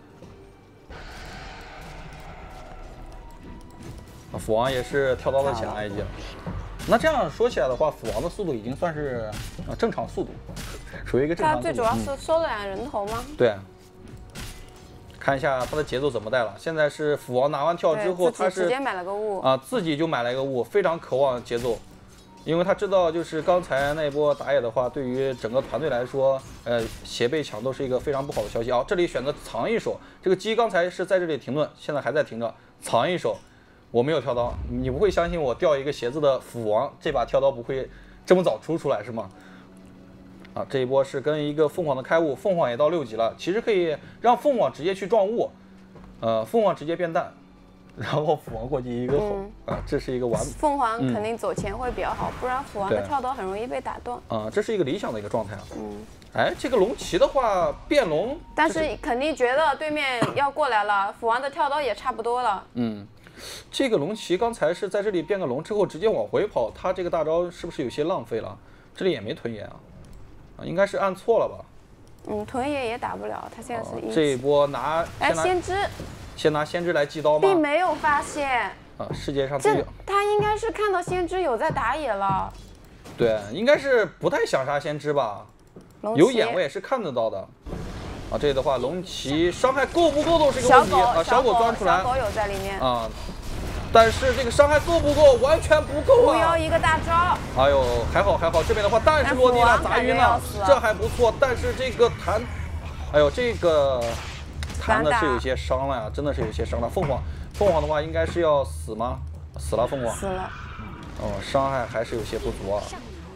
斧王也是跳刀的前来一记。那这样说起来的话，斧王的速度已经算是呃正常速度，属于一个正常速度。 他最主要是收了俩人头吗？ 嗯、对。看一下他的节奏怎么带了。现在是斧王拿完跳之后，他是直接买了个雾啊、呃，自己就买了一个雾，非常渴望节奏， 因为他知道就是刚才那一波打野的话，对于整个团队来说，呃，斜被抢都是一个非常不好的消息啊。这里选择藏一手，这个鸡刚才是在这里停顿，现在还在停着，藏一手。我没有跳刀，你不会相信我掉一个鞋子的斧王，这把跳刀不会这么早出出来是吗？啊，这一波是跟一个凤凰的开悟，凤凰也到六级了，其实可以让凤凰直接去撞物，呃，凤凰直接变蛋。然后斧王过去一个吼、嗯、啊，这是一个完。 凤凰肯定走前会比较好，嗯、不然斧王的跳刀很容易被打断。 啊，这是一个理想的一个状态啊。嗯。哎，这个龙骑的话变龙， 但是肯定觉得对面要过来了，斧王的跳刀也差不多了。 嗯，这个龙骑刚才是在这里变个龙之后直接往回跑，他这个大招是不是有些浪费了？这里也没屯野啊，啊，应该是按错了吧？ 嗯，屯野也打不了，他现在是一、 哦。这一波拿哎先知。 先拿先知来祭刀吗？ 并没有发现啊，世界上这他应该是看到先知有在打野了。 对，应该是不太想杀先知吧？有眼我也是看得到的。啊，这里的话，龙骑伤害够不够都是一个问题啊。小狗钻出来， 小狗有在里面啊，但是这个伤害够不够？完全不够啊！ 狐妖一个大招， 哎呦，还好还好，这边的话蛋是落地了，砸晕了，这还不错。但是这个弹，哎呦，这个。弹的是有些伤了呀，真的是有些伤了。凤凰，凤凰的话应该是要死吗？死了，凤凰。 死了。 哦，伤害还是有些不足啊。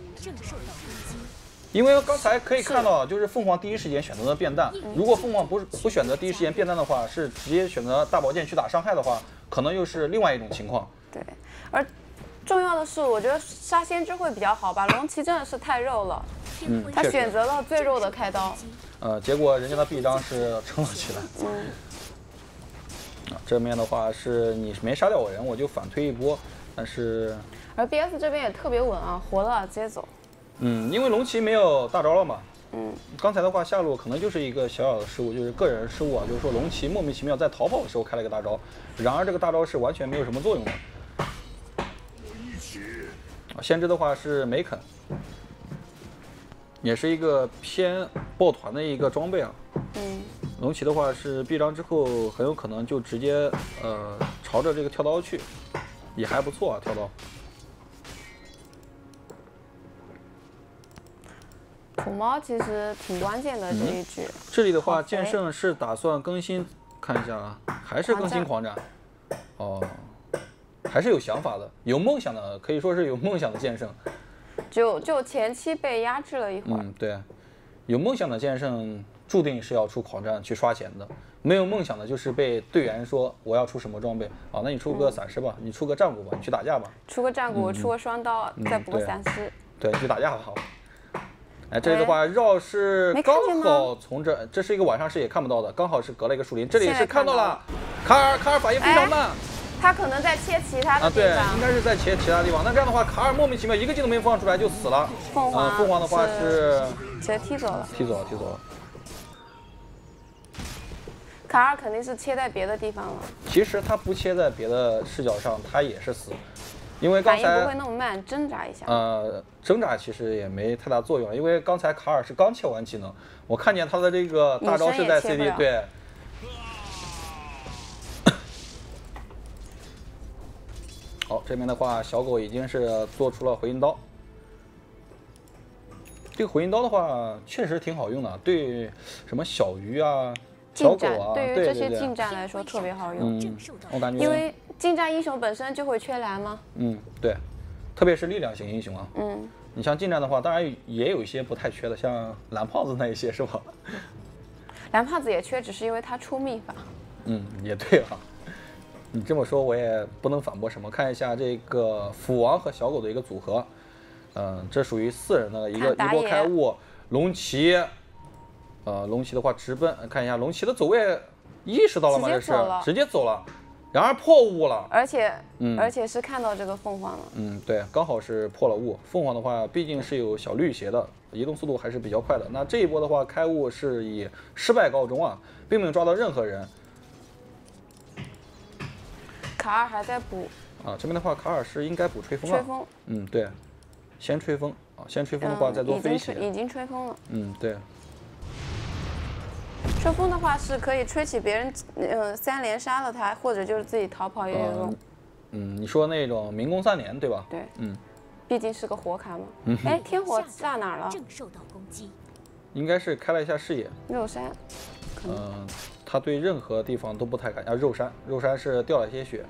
因为刚才可以看到，就是凤凰第一时间选择了变蛋。如果凤凰不是不选择第一时间变蛋的话，是直接选择大宝剑去打伤害的话，可能又是另外一种情况。 对，而重要的是，我觉得杀先知会比较好吧。龙骑真的是太肉了。 嗯， 他选择了最肉的开刀。 呃，结果人家的臂章是撑了起来。嗯。啊，这面的话是你没杀掉我人，我就反推一波，但是。 而 B S 这边也特别稳啊，活了直接走。 嗯，因为龙骑没有大招了嘛。嗯。刚才的话下路可能就是一个小小的失误，就是个人失误啊，就是说龙骑莫名其妙在逃跑的时候开了一个大招，然而这个大招是完全没有什么作用的。啊，先知的话是梅肯。也是一个偏抱团的一个装备啊。嗯。龙骑的话是臂章之后很有可能就直接呃朝着这个跳刀去，也还不错啊跳刀。 土猫其实挺关键的这一局。 嗯、这里的话，剑圣是打算更新，看一下啊，还是更新狂斩。哦，还是有想法的，有梦想的，可以说是有梦想的剑圣。 就就前期被压制了一会儿。 嗯，对，有梦想的剑圣注定是要出狂战去刷钱的，没有梦想的就是被队员说我要出什么装备啊，那你出个闪失吧，嗯、你出个战鼓吧，你去打架吧。 出个战鼓，嗯、出个双刀，嗯、再补个闪失。 对，对，去打架好。哎，这里的话绕是刚好从这，这是一个晚上视野看不到的，刚好是隔了一个树林，这里是看到了。卡尔，卡尔反应非常慢。 他可能在切其他的地方， 啊，对，应该是在切其他地方。那这样的话，卡尔莫名其妙一个技能没放出来就死了。 凤凰， 嗯，凤凰的话是直接踢走了， 踢走了，踢走了。 卡尔肯定是切在别的地方了。 其实他不切在别的视角上，他也是死，因为刚才反应不会那么慢，挣扎一下。 呃，挣扎其实也没太大作用，因为刚才卡尔是刚切完技能，我看见他的这个大招是在 C D， 对。好，这边的话，小狗已经是做出了回音刀。这个回音刀的话，确实挺好用的，对什么小鱼啊、小狗啊， 对于这些近战来说特别好用。 嗯，我感觉因为近战英雄本身就会缺蓝吗？ 嗯，对，特别是力量型英雄啊。嗯，你像近战的话，当然也有一些不太缺的，像蓝胖子那一些是吧？ 蓝胖子也缺，只是因为他出秘法。 嗯，也对啊。你这么说我也不能反驳什么。看一下这个斧王和小狗的一个组合，嗯、呃，这属于四人的一个一波开悟。龙骑，呃，龙骑的话直奔，看一下龙骑的走位意识到了吗？这是直接走了，然而破雾了， 而且，嗯，而且是看到这个凤凰了。 嗯，对，刚好是破了雾。凤凰的话毕竟是有小绿鞋的，移动速度还是比较快的。那这一波的话，开悟是以失败告终啊，并没有抓到任何人。 卡尔还在补啊，这边的话，卡尔是应该补吹风了。 吹风， 嗯，对，先吹风啊，先吹风的话再做飞鞋、 嗯。已经吹风了。 嗯，对。 吹风的话是可以吹起别人，呃，三连杀了他，或者就是自己逃跑也有用。 嗯，你说那种民工三连对吧？ 对。 嗯。 毕竟是个火卡嘛。嗯、哎，天火炸哪儿了？ 正受到攻击。 应该是开了一下视野。 肉山。 嗯、呃，他对任何地方都不太敢啊。肉山，肉山是掉了一些血。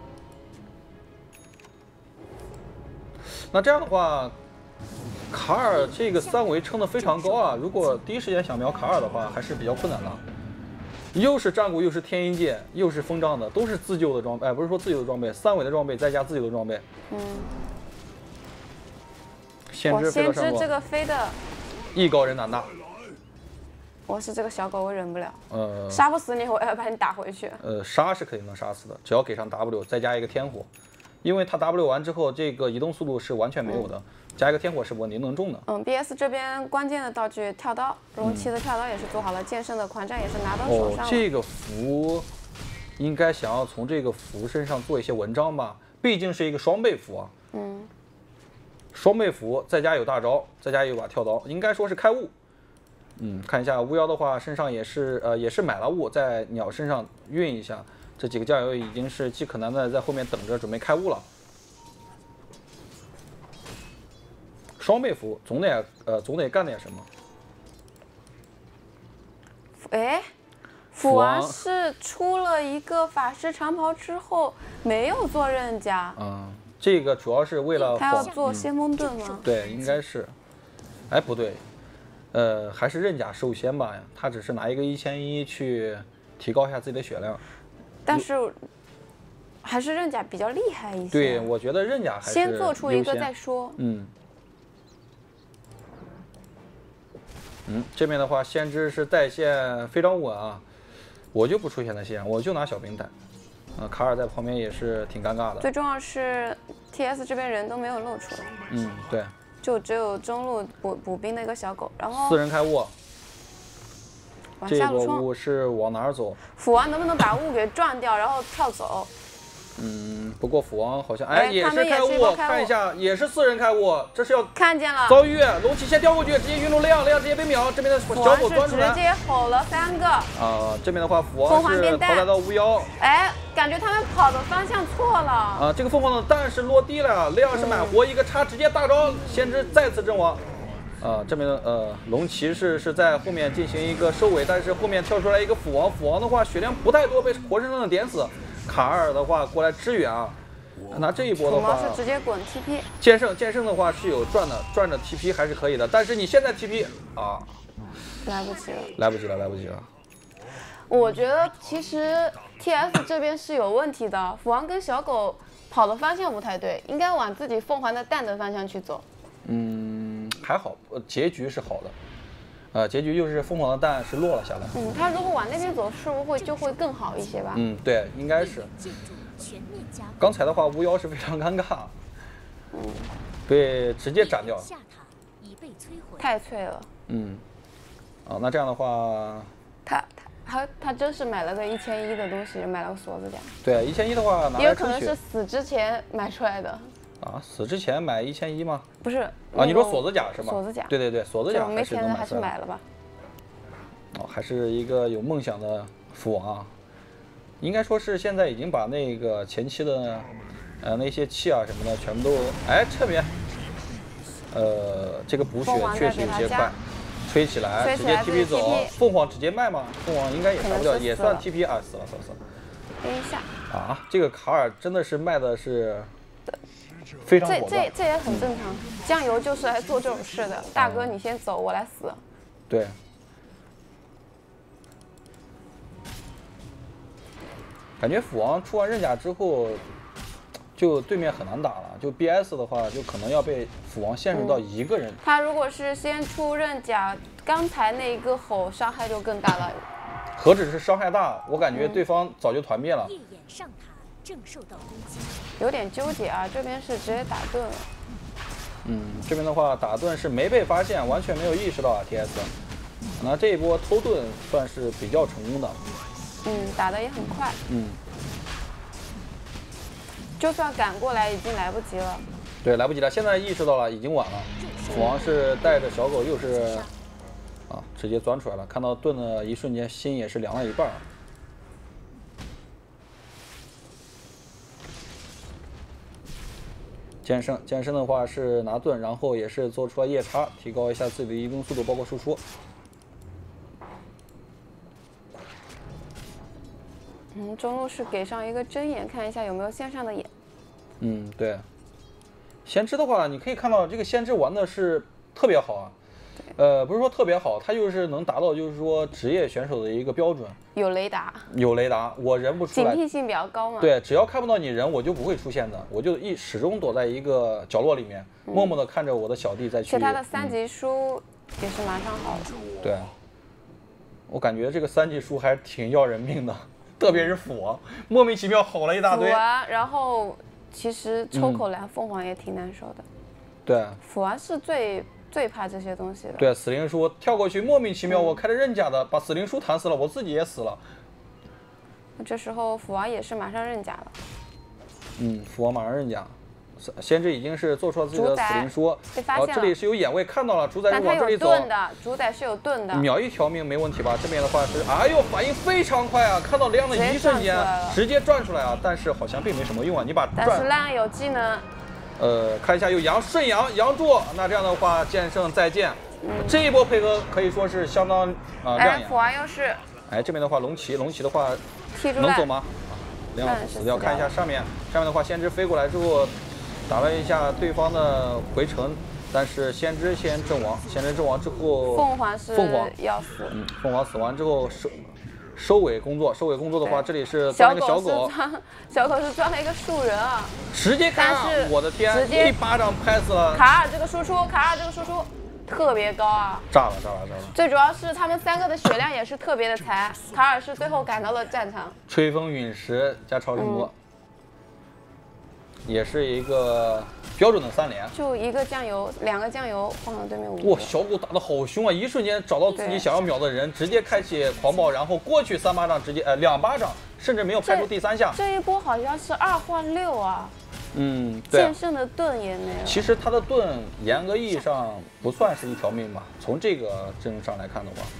那这样的话，卡尔这个三维撑得非常高啊！如果第一时间想瞄卡尔的话，还是比较困难的。又是战鼓，又是天鹰剑，又是风杖的，都是自救的装备，哎，不是说自救的装备，三维的装备再加自救的装备。 嗯。 先知飞到上先知这个飞的， 艺高人胆大。 我是这个小狗，我忍不了。 呃， 杀不死你，我要把你打回去。 呃，杀是肯定能杀死的，只要给上 W， 再加一个天火，因为它 W 完之后，这个移动速度是完全没有的。嗯，加一个天火是稳定能中的。 嗯 ，B S 这边关键的道具跳刀，龙骑的跳刀也是做好了，剑圣的狂战也是拿到手上了。 哦，这个符应该想要从这个符身上做一些文章吧，毕竟是一个双倍符啊。 嗯。 双倍符再加有大招，再加有把跳刀，应该说是开悟。嗯，看一下巫妖的话，身上也是呃也是买了物，在鸟身上运一下。这几个酱油已经是饥渴难耐，在后面等着准备开悟了。双倍符总得呃总得干点什么。 哎，斧王是出了一个法师长袍之后没有做刃甲。 嗯，这个主要是为了他要做先锋盾吗？ 嗯？对，应该是。哎，不对，呃，还是刃甲受先吧。他只是拿一个一千一去提高一下自己的血量。 但是还是刃甲比较厉害一些。 对，我觉得刃甲还是先做出一个再说。 嗯。嗯，这边的话，先知是带线非常稳啊，我就不出现在线，我就拿小兵带。呃，卡尔在旁边也是挺尴尬的。 最重要是 T S 这边人都没有露出来。 嗯，对。 就只有中路补补兵的一个小狗，然后四人开雾。 往下路冲。 这个雾是往哪儿走？ 斧王能不能把雾给撞掉，然后跳走？ 嗯，不过斧王好像哎也是开雾， 看一下也是四人开雾，这是要看见了遭遇龙骑先掉过去，直接晕龙亮，亮直接被秒，这边的小狗钻出来， 直接吼了三个。 啊，这边的话斧王是淘汰到巫妖。 哎，感觉他们跑的方向错了。 啊，这个凤凰的蛋是落地了，亮是满活，一个叉直接大招，先知再次阵亡。啊，这边的呃龙骑士是在后面进行一个收尾，但是后面跳出来一个斧王，斧王的话血量不太多，被活生生的点死。卡尔的话过来支援啊，拿这一波的话， 是直接滚 T P。 剑圣剑圣的话是有转的，转着 T P 还是可以的，但是你现在 T P 啊， 来不及了， 来不及了，来不及了。 我觉得其实 T S 这边是有问题的，斧王跟小狗跑的方向不太对，应该往自己凤凰的蛋的方向去走。 嗯，还好，结局是好的。呃，结局就是凤凰的蛋是落了下来。 嗯，他如果往那边走，是不会就会更好一些吧？ 嗯，对，应该是。刚才的话，巫妖是非常尴尬， 嗯， 被直接斩掉了。 太脆了。 嗯，啊，那这样的话， 他他他真是买了个一千一的东西，买了个锁子甲。 对，一千一的话拿来也有可能是死之前买出来的。 啊，死之前买一千一吗？ 不是啊，你说锁子甲是吗？ 锁子甲， 对对对，锁子甲没钱的还是买了吧。 哦，还是一个有梦想的斧王啊，应该说是现在已经把那个前期的呃那些气啊什么的全部都哎侧面，呃这个补血确实有些快，吹起来直接 T P 走，凤凰直接卖吗？凤凰应该也杀不掉，也算 T P 啊，死了死了死了。 等一下啊，这个卡尔真的是卖的是。非常这这这也很正常，酱油就是来做这种事的。大哥，你先走，我来死。 对。感觉斧王出完刃甲之后，就对面很难打了。就 B S 的话，就可能要被斧王限制到一个人。嗯、 他如果是先出刃甲，刚才那一个吼伤害就更大了。 何止是伤害大，我感觉对方早就团灭了。 正受到攻击， 有点纠结啊。这边是直接打盾了。 嗯，这边的话打盾是没被发现，完全没有意识到啊 T S。那这一波偷盾算是比较成功的。 嗯，打的也很快。 嗯。 就算赶过来，已经来不及了。 对，来不及了。现在意识到了，已经晚了。斧王是带着小狗，又是啊，直接钻出来了。看到盾的一瞬间，心也是凉了一半。 剑圣，剑圣的话是拿盾，然后也是做出了夜叉，提高一下自己的移动速度，包括输出。 嗯，中路是给上一个针眼，看一下有没有线上的眼。 嗯，对。先知的话，你可以看到这个先知玩的是特别好啊。呃，不是说特别好，他就是能达到就是说职业选手的一个标准。 有雷达。 有雷达，我人不出来。 警惕性比较高嘛。 对，只要看不到你人，我就不会出现的，我就一始终躲在一个角落里面，嗯、默默的看着我的小弟再去。 且他的三级书也是马上好的。 嗯、对。我感觉这个三级书还挺要人命的，特别是辅王，莫名其妙好了一大堆。 辅王，然后其实抽口蓝凤凰也挺难受的。 嗯、对。 辅王是最。最怕这些东西的。 对，死灵书跳过去，莫名其妙，我开着刃甲的，把死灵书弹死了，我自己也死了。 这时候辅王也是马上刃甲了。 嗯，辅王马上刃甲，先知已经是做出了自己的死灵书。 被发现了。 哦，这里是有眼位看到了，主宰是往这里走。 但他有盾的，主宰是有盾的。 秒一条命没问题吧？这边的话是，哎呦，反应非常快啊！看到亮的一瞬间，直接转出来啊！但是好像并没什么用啊，你把转。 但是亮有技能。 呃，看一下有阳顺阳阳住，那这样的话剑圣再见，嗯、这一波配合可以说是相当啊、呃、亮眼。 辅王优势。 哎，这边的话龙骑龙骑的话能走吗？亮死掉。看一下上面，上面的话先知飞过来之后，打了一下对方的回城，但是先知先阵亡，先知阵亡之后， 凤凰是凤凰要死。 嗯，凤凰死完之后收收尾工作，收尾工作的话，这里是装了一个小狗， 小狗是装了一个树人啊， 直接开啊！我的天，一巴掌拍死了卡尔这个输出，卡尔这个输出特别高啊， 炸了炸了炸了！ 最主要是他们三个的血量也是特别的残，卡尔是最后赶到了战场， 吹风陨石加超声波。嗯也是一个标准的三连， 就一个酱油，两个酱油放到对面五。 哇，小狗打得好凶啊！一瞬间找到自己想要秒的人，直接开启狂暴，然后过去三巴掌，直接呃两巴掌，甚至没有拍出第三下。 这一波好像是二换六啊。 嗯，对。 剑圣的盾也没有。 其实他的盾严格意义上不算是一条命吧，从这个阵上来看的话。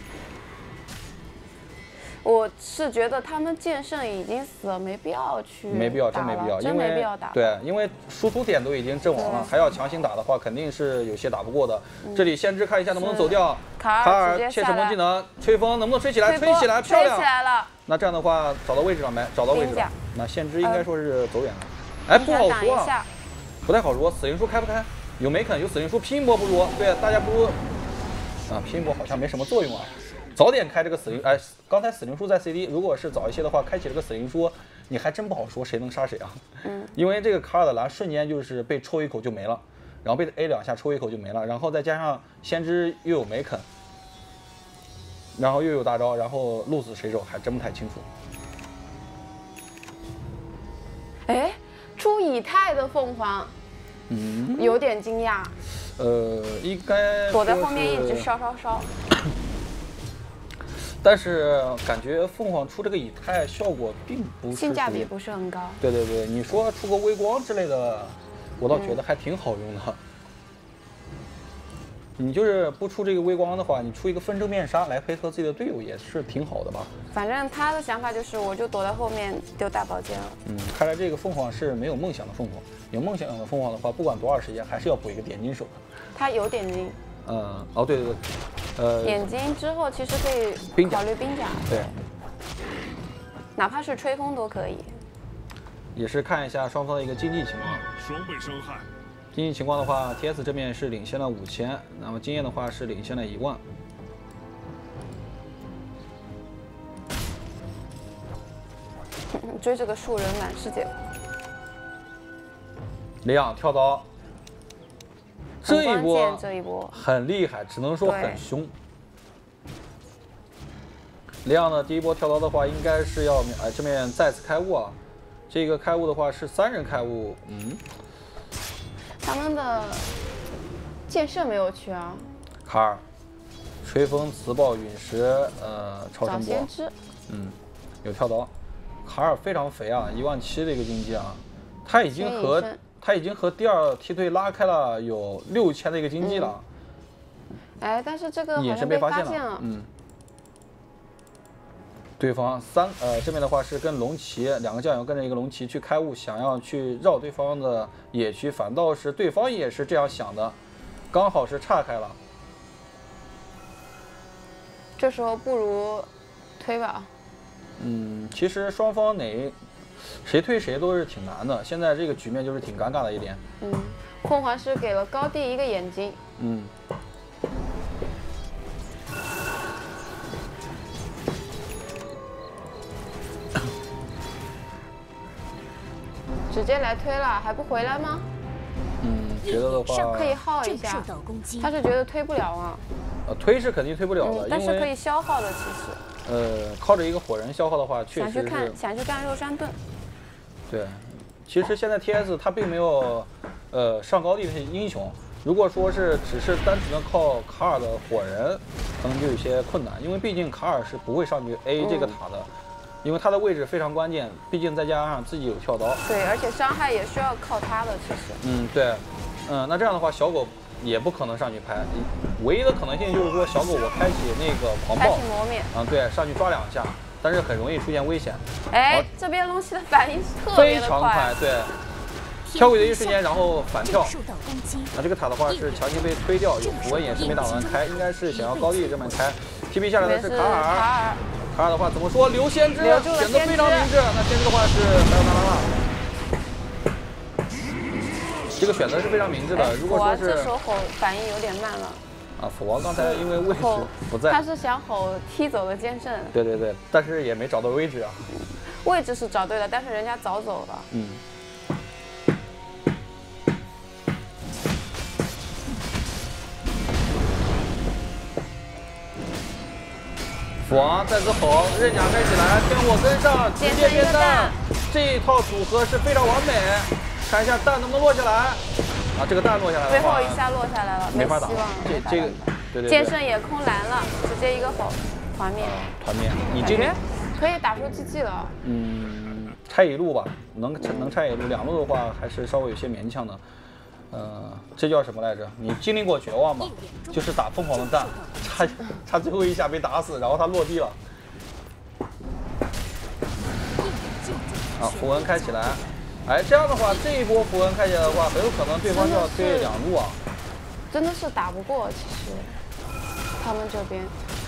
我是觉得他们剑圣已经死了，没必要去， 没必要，真没必要， 真没必要打。 对，因为输出点都已经阵亡了，还要强行打的话，肯定是有些打不过的。嗯、这里先知看一下能不能走掉。 卡尔切什么技能？吹风能不能吹起来？吹起来，漂亮！ 吹起来了。 那这样的话，找到位置了没？找到位置了。那先知应该说是走远了。哎，不好说啊，不太好说。死灵书开不开？有梅肯，有死灵书，拼一波不如。对，大家不如啊，拼一波好像没什么作用啊。早点开这个死灵，哎，刚才死灵书在 C D， 如果是早一些的话，开启这个死灵书，你还真不好说谁能杀谁啊。嗯，因为这个卡尔的蓝瞬间就是被抽一口就没了，然后被 A 两下抽一口就没了，然后再加上先知又有梅肯，然后又有大招，然后鹿死谁手还真不太清楚。 哎，出以太的凤凰，嗯，有点惊讶。 呃，应该躲在后面一直烧烧烧。 但是感觉凤凰出这个以太效果并不是性价比不是很高。 对对对，你说出个微光之类的，我倒觉得还挺好用的。嗯、你就是不出这个微光的话，你出一个分身面纱来配合自己的队友也是挺好的吧？ 反正他的想法就是，我就躲在后面丢大宝剑了。 嗯，看来这个凤凰是没有梦想的凤凰。有梦想的凤凰的话，不管多少时间，还是要补一个点金手的。 他有点金。 嗯，哦，对对对，呃， 眼睛之后其实可以考虑冰甲， 对， 哪怕是吹风都可以。 也是看一下双方的一个经济情况。 双倍伤害。 经济情况的话 ，T S 这边是领先了五千，那么经验的话是领先了一万。 追这个树人满世界。 亮跳刀。这一波这一波很厉害，只能说很凶。雷昂的第一波跳刀的话，应该是要哎这边再次开悟啊。这个开悟的话是三人开悟，嗯。 他们的剑圣没有去啊。 卡尔，吹风、磁暴、陨石，呃，超声波。嗯，有跳刀。卡尔非常肥啊，一万七的一个经济啊，他已经和。他已经和第二梯队拉开了有六千的一个经济了。 嗯、哎，但是这个好像被发现了。 了。 嗯。 对方三呃这边的话是跟龙骑两个酱油跟着一个龙骑去开雾，想要去绕对方的野区，反倒是对方也是这样想的，刚好是岔开了。 这时候不如推吧。 嗯，其实双方哪谁推谁都是挺难的，现在这个局面就是挺尴尬的一点。 嗯，凤凰是给了高地一个眼睛。 嗯。 直接来推了，还不回来吗？ 嗯，觉得的话可以耗一下。他是觉得推不了啊。 呃，推是肯定推不了的， 嗯、但是可以消耗的，其实。 呃，靠着一个火人消耗的话，确实是。 想去看，想去干肉山盾。 对，其实现在 T S 它并没有，呃，上高地的英雄。如果说是只是单纯的靠卡尔的火人，可能就有些困难，因为毕竟卡尔是不会上去 A 这个塔的。嗯，因为他的位置非常关键，毕竟再加上自己有跳刀， 对，而且伤害也需要靠他的，其实。 嗯，对，嗯，那这样的话，小狗也不可能上去拍，唯一的可能性就是说，小狗我开启那个狂暴， 开启磨灭， 啊，对，上去抓两下，但是很容易出现危险。 哎，这边龙骑的反应特别的快，非常快，对，跳轨的一瞬间，然后反跳。那这个塔的话是强行被推掉，有符文也是没打算开，应该是想要高地这么开。T P 下来的是卡尔。 卡尔。 卡尔的话怎么说？留先知选择非常明智。那先知的话是还有娜拉拉，这个选择是非常明智的。如果说是这时候吼反应有点慢了。 啊，斧王刚才因为位置不在， 他是想吼踢走了剑圣。 对对对，但是也没找到位置啊。 位置是找对了，但是人家早走了。 嗯。斧王再次吼，刃甲开起来，天火跟上，直接变弹，这一套组合是非常完美。看一下弹能不能落下来啊？这个弹落下来了， 最后一下落下来了， 没法打。这这个，对对。 剑圣也空蓝了，直接一个吼，团灭。 团灭，你这边可以打出 G G 了。 嗯，拆一路吧，能能拆一路，两路的话还是稍微有些勉强的。呃，这叫什么来着？你经历过绝望吗？就是打凤凰的弹，差差最后一下被打死，然后他落地了。啊，符文开起来，哎，这样的话，这一波符文开起来的话，很有可能对方就要推两路啊。 真的是打不过，其实他们这边。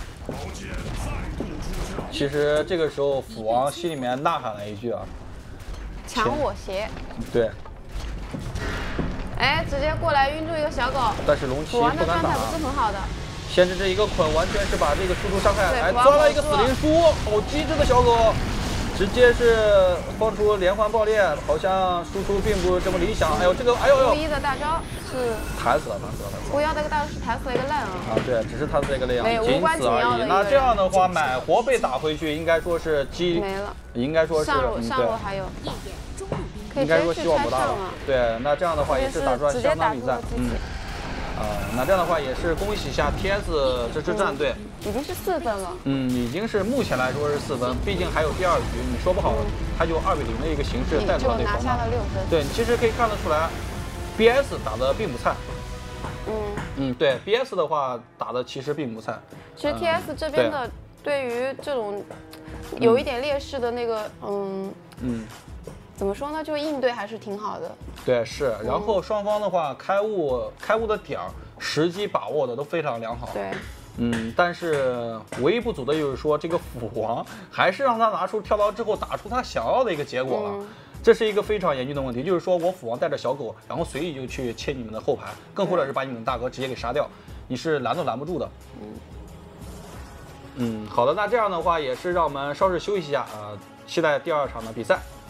其实这个时候，斧王心里面呐喊了一句啊：“ 抢我鞋。” 对。 哎，直接过来晕住一个小狗， 但是龙骑不敢打，不是很好的。 先知这一个捆完全是把这个输出伤害，哎，抓了一个死灵书，好机智的小狗，直接是放出连环爆裂，好像输出并不这么理想。哎呦，这个，哎呦呦， 巫医的大招是弹死了，弹死了，弹死了。 巫妖那个大招是弹死了一个烂啊。 啊，对，只是弹死了一个烂，仅此而已。那这样的话，买活被打回去，应该说是机没了， 应该说是上路上路还有。 应该说希望不大了。对，那这样的话也是打出来相当比赛。嗯。啊，那这样的话也是恭喜一下 T S 这支战队， 已经是四分了。 嗯，已经是目前来说是四分，毕竟还有第二局，你说不好，他就二比零的一个形式带走了对方。 拿下了六分。 对，其实可以看得出来 ，B S 打的并不菜。 嗯。 嗯，对 ，B S 的话打的其实并不菜。 其实 T S 这边的对于这种有一点劣势的那个，嗯嗯。怎么说呢？就应对还是挺好的。 对，是。然后双方的话，开悟开悟的点儿、时机把握的都非常良好。 对。 嗯，但是唯一不足的就是说，这个斧王还是让他拿出跳刀之后打出他想要的一个结果了。嗯、这是一个非常严峻的问题，就是说我斧王带着小狗，然后随意就去切你们的后排，更或者是把你们大哥直接给杀掉，你是拦都拦不住的。嗯。嗯，好的，那这样的话也是让我们稍事休息一下啊、呃，期待第二场的比赛。